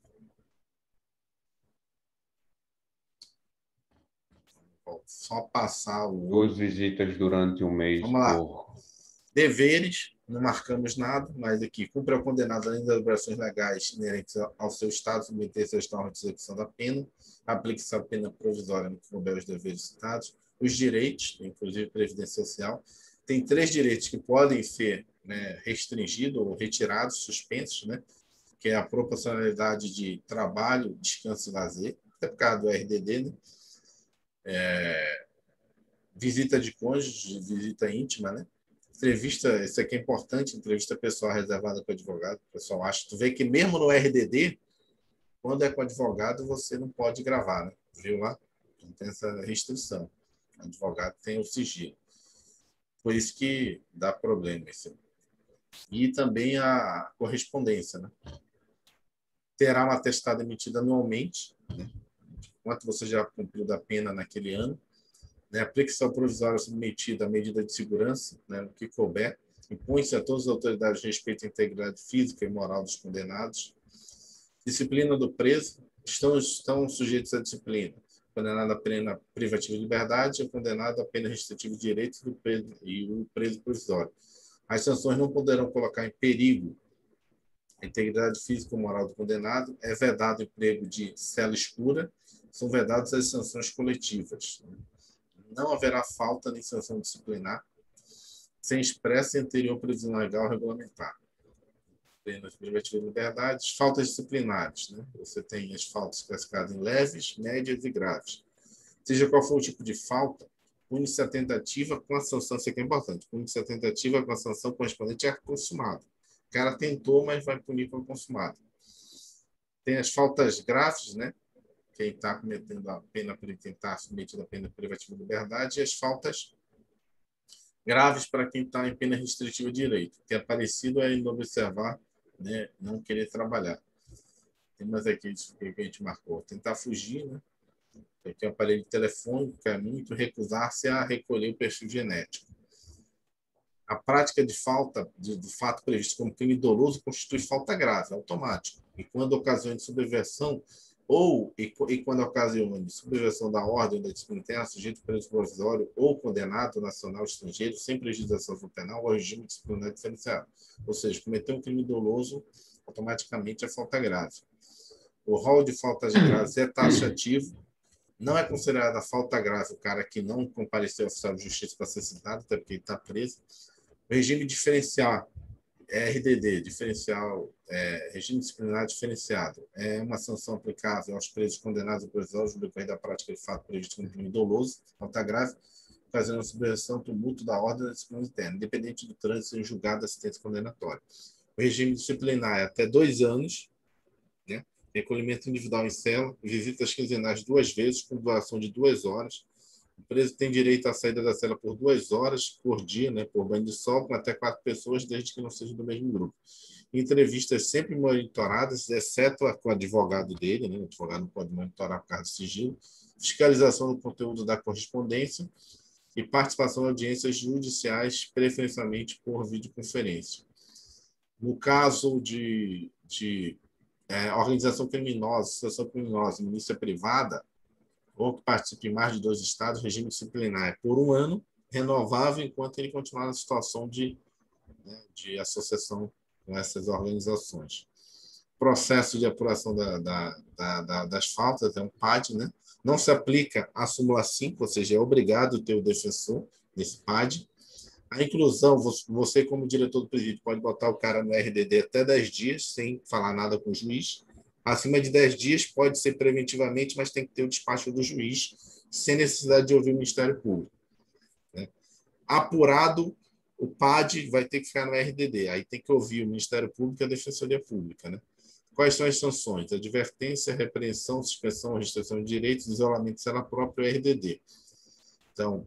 Só passar o... Duas visitas durante um mês. Vamos lá. Por... Deveres, não marcamos nada, mas aqui, cumpre ao condenado, além das obrigações legais inerentes ao seu estado, submeter-se às normas de execução da pena, aplique-se a pena provisória no que couber os deveres citados, os direitos, inclusive previdência social. Tem três direitos que podem ser, né, restringidos ou retirados, suspensos, né, que é a proporcionalidade de trabalho, descanso e lazer, até por causa do R D D, né? É, visita de cônjuge, visita íntima, né? Entrevista, isso aqui é importante, entrevista pessoal reservada para advogado. O pessoal acha, tu vê que mesmo no R D D, quando é com advogado, você não pode gravar, né? Viu lá? Não tem essa restrição. O advogado tem o sigilo. Por isso que dá problema isso. E também a correspondência, né? Terá um atestado emitido anualmente, né? Quanto você já cumpriu da pena naquele ano, né? Aplicação provisória submetida à medida de segurança, né? No que couber, impõe-se a todas as autoridades respeito à integridade física e moral dos condenados. Disciplina do preso, estão, estão sujeitos à disciplina. Condenado a pena privativa de liberdade, é condenado a pena restritiva de direitos do preso, e o preso provisório. As sanções não poderão colocar em perigo a integridade física ou moral do condenado, é vedado o emprego de cela escura, são vedadas as sanções coletivas. Não haverá falta nem sanção disciplinar sem expressa e anterior previsão legal regulamentar. Penas privativas de liberdade, faltas disciplinares, né? Você tem as faltas classificadas em leves, médias e graves. Seja qual for o tipo de falta, pune-se a tentativa com a sanção, isso aqui é importante, pune-se a tentativa com a sanção correspondente à consumado. O cara tentou, mas vai punir com a consumado. Tem as faltas graves, né? Quem está cometendo a pena, tentar submetido a pena privativa de liberdade, e as faltas graves para quem está em pena restritiva de direito. O que é parecido é não observar, né, não querer trabalhar. Tem mais aqui que a gente marcou. Tentar fugir, né? Aqui é o aparelho telefônico, que é muito recusar-se a recolher o perfil genético. A prática de falta, de, de fato previsto como crime doloso, constitui falta grave, automático. E quando ocasião de subversão ou, e, e quando ocasiona subversão da ordem ou da disciplina interna, sujeito preso provisório ou condenado nacional estrangeiro, sem prejuízo da sanção penal ou regime disciplinar diferenciado. Ou seja, cometer um crime doloso, automaticamente é falta grave. O rol de faltas graves é taxativo, não é considerada falta grave o cara que não compareceu ao oficial de justiça para ser citado, até porque ele está preso. O regime diferencial, R D D, diferencial, é, regime disciplinar diferenciado, é uma sanção aplicável aos presos condenados por episódios no decorrer da prática de fato previsto como crime doloso, falta grave, ocasionando subversão, tumulto da ordem da disciplina interna, independente do trânsito em julgado da sentença condenatória. O regime disciplinar é até dois anos, né? Recolhimento individual em cela, visitas quinzenais duas vezes, com duração de duas horas. O preso tem direito à saída da cela por duas horas por dia, né, por banho de sol, com até quatro pessoas, desde que não sejam do mesmo grupo. Entrevistas sempre monitoradas, exceto com o advogado dele, né? O advogado não pode monitorar por causa do sigilo. Fiscalização do conteúdo da correspondência e participação em audiências judiciais, preferencialmente por videoconferência. No caso de, de é, organização criminosa, associação criminosa, milícia privada, ou que participe em mais de dois estados, regime disciplinar é por um ano, renovável enquanto ele continuar na situação de, né, de associação com essas organizações. Processo de apuração da, da, da, da, das faltas é um P A D, né? Não se aplica a súmula cinco, ou seja, é obrigado ter o defensor desse P A D. A inclusão, você como diretor do presídio pode botar o cara no R D D até dez dias, sem falar nada com o juiz. Acima de dez dias pode ser preventivamente, mas tem que ter o despacho do juiz, sem necessidade de ouvir o Ministério Público. Né? Apurado, o P A D vai ter que ficar no R D D. Aí tem que ouvir o Ministério Público e a Defensoria Pública. Né? Quais são as sanções? Advertência, repreensão, suspensão, restrição de direitos, isolamento de cela própria e R D D. Então,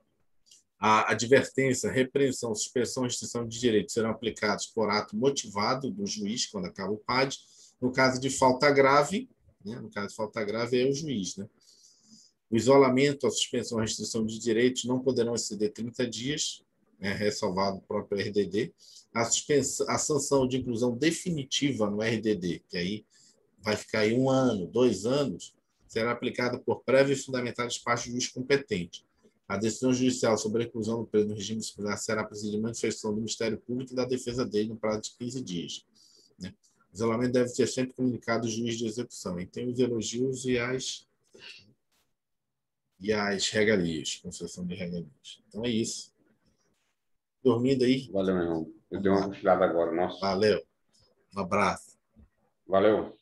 a advertência, repreensão, suspensão e restrição de direitos serão aplicados por ato motivado do juiz, quando acaba o P A D. No caso de falta grave, né? no caso de falta grave é o juiz. Né? O isolamento, a suspensão e restrição de direitos não poderão exceder trinta dias, né? ressalvado o próprio R D D. A, suspensão, a sanção de inclusão definitiva no R D D, que aí vai ficar aí um ano, dois anos, será aplicada por prévio e fundamentado despacho do juiz competente. A decisão judicial sobre a inclusão do preso no regime disciplinar será precedida de manifestação do Ministério Público e da defesa dele no prazo de quinze dias. Né? O isolamento deve ser sempre comunicado ao juiz de execução. E tem os elogios e as, e as regalias, concessão de regalias. Então é isso. Dormindo aí? Valeu, meu irmão. Eu dei uma cochilada agora, nossa. Valeu. Um abraço. Valeu.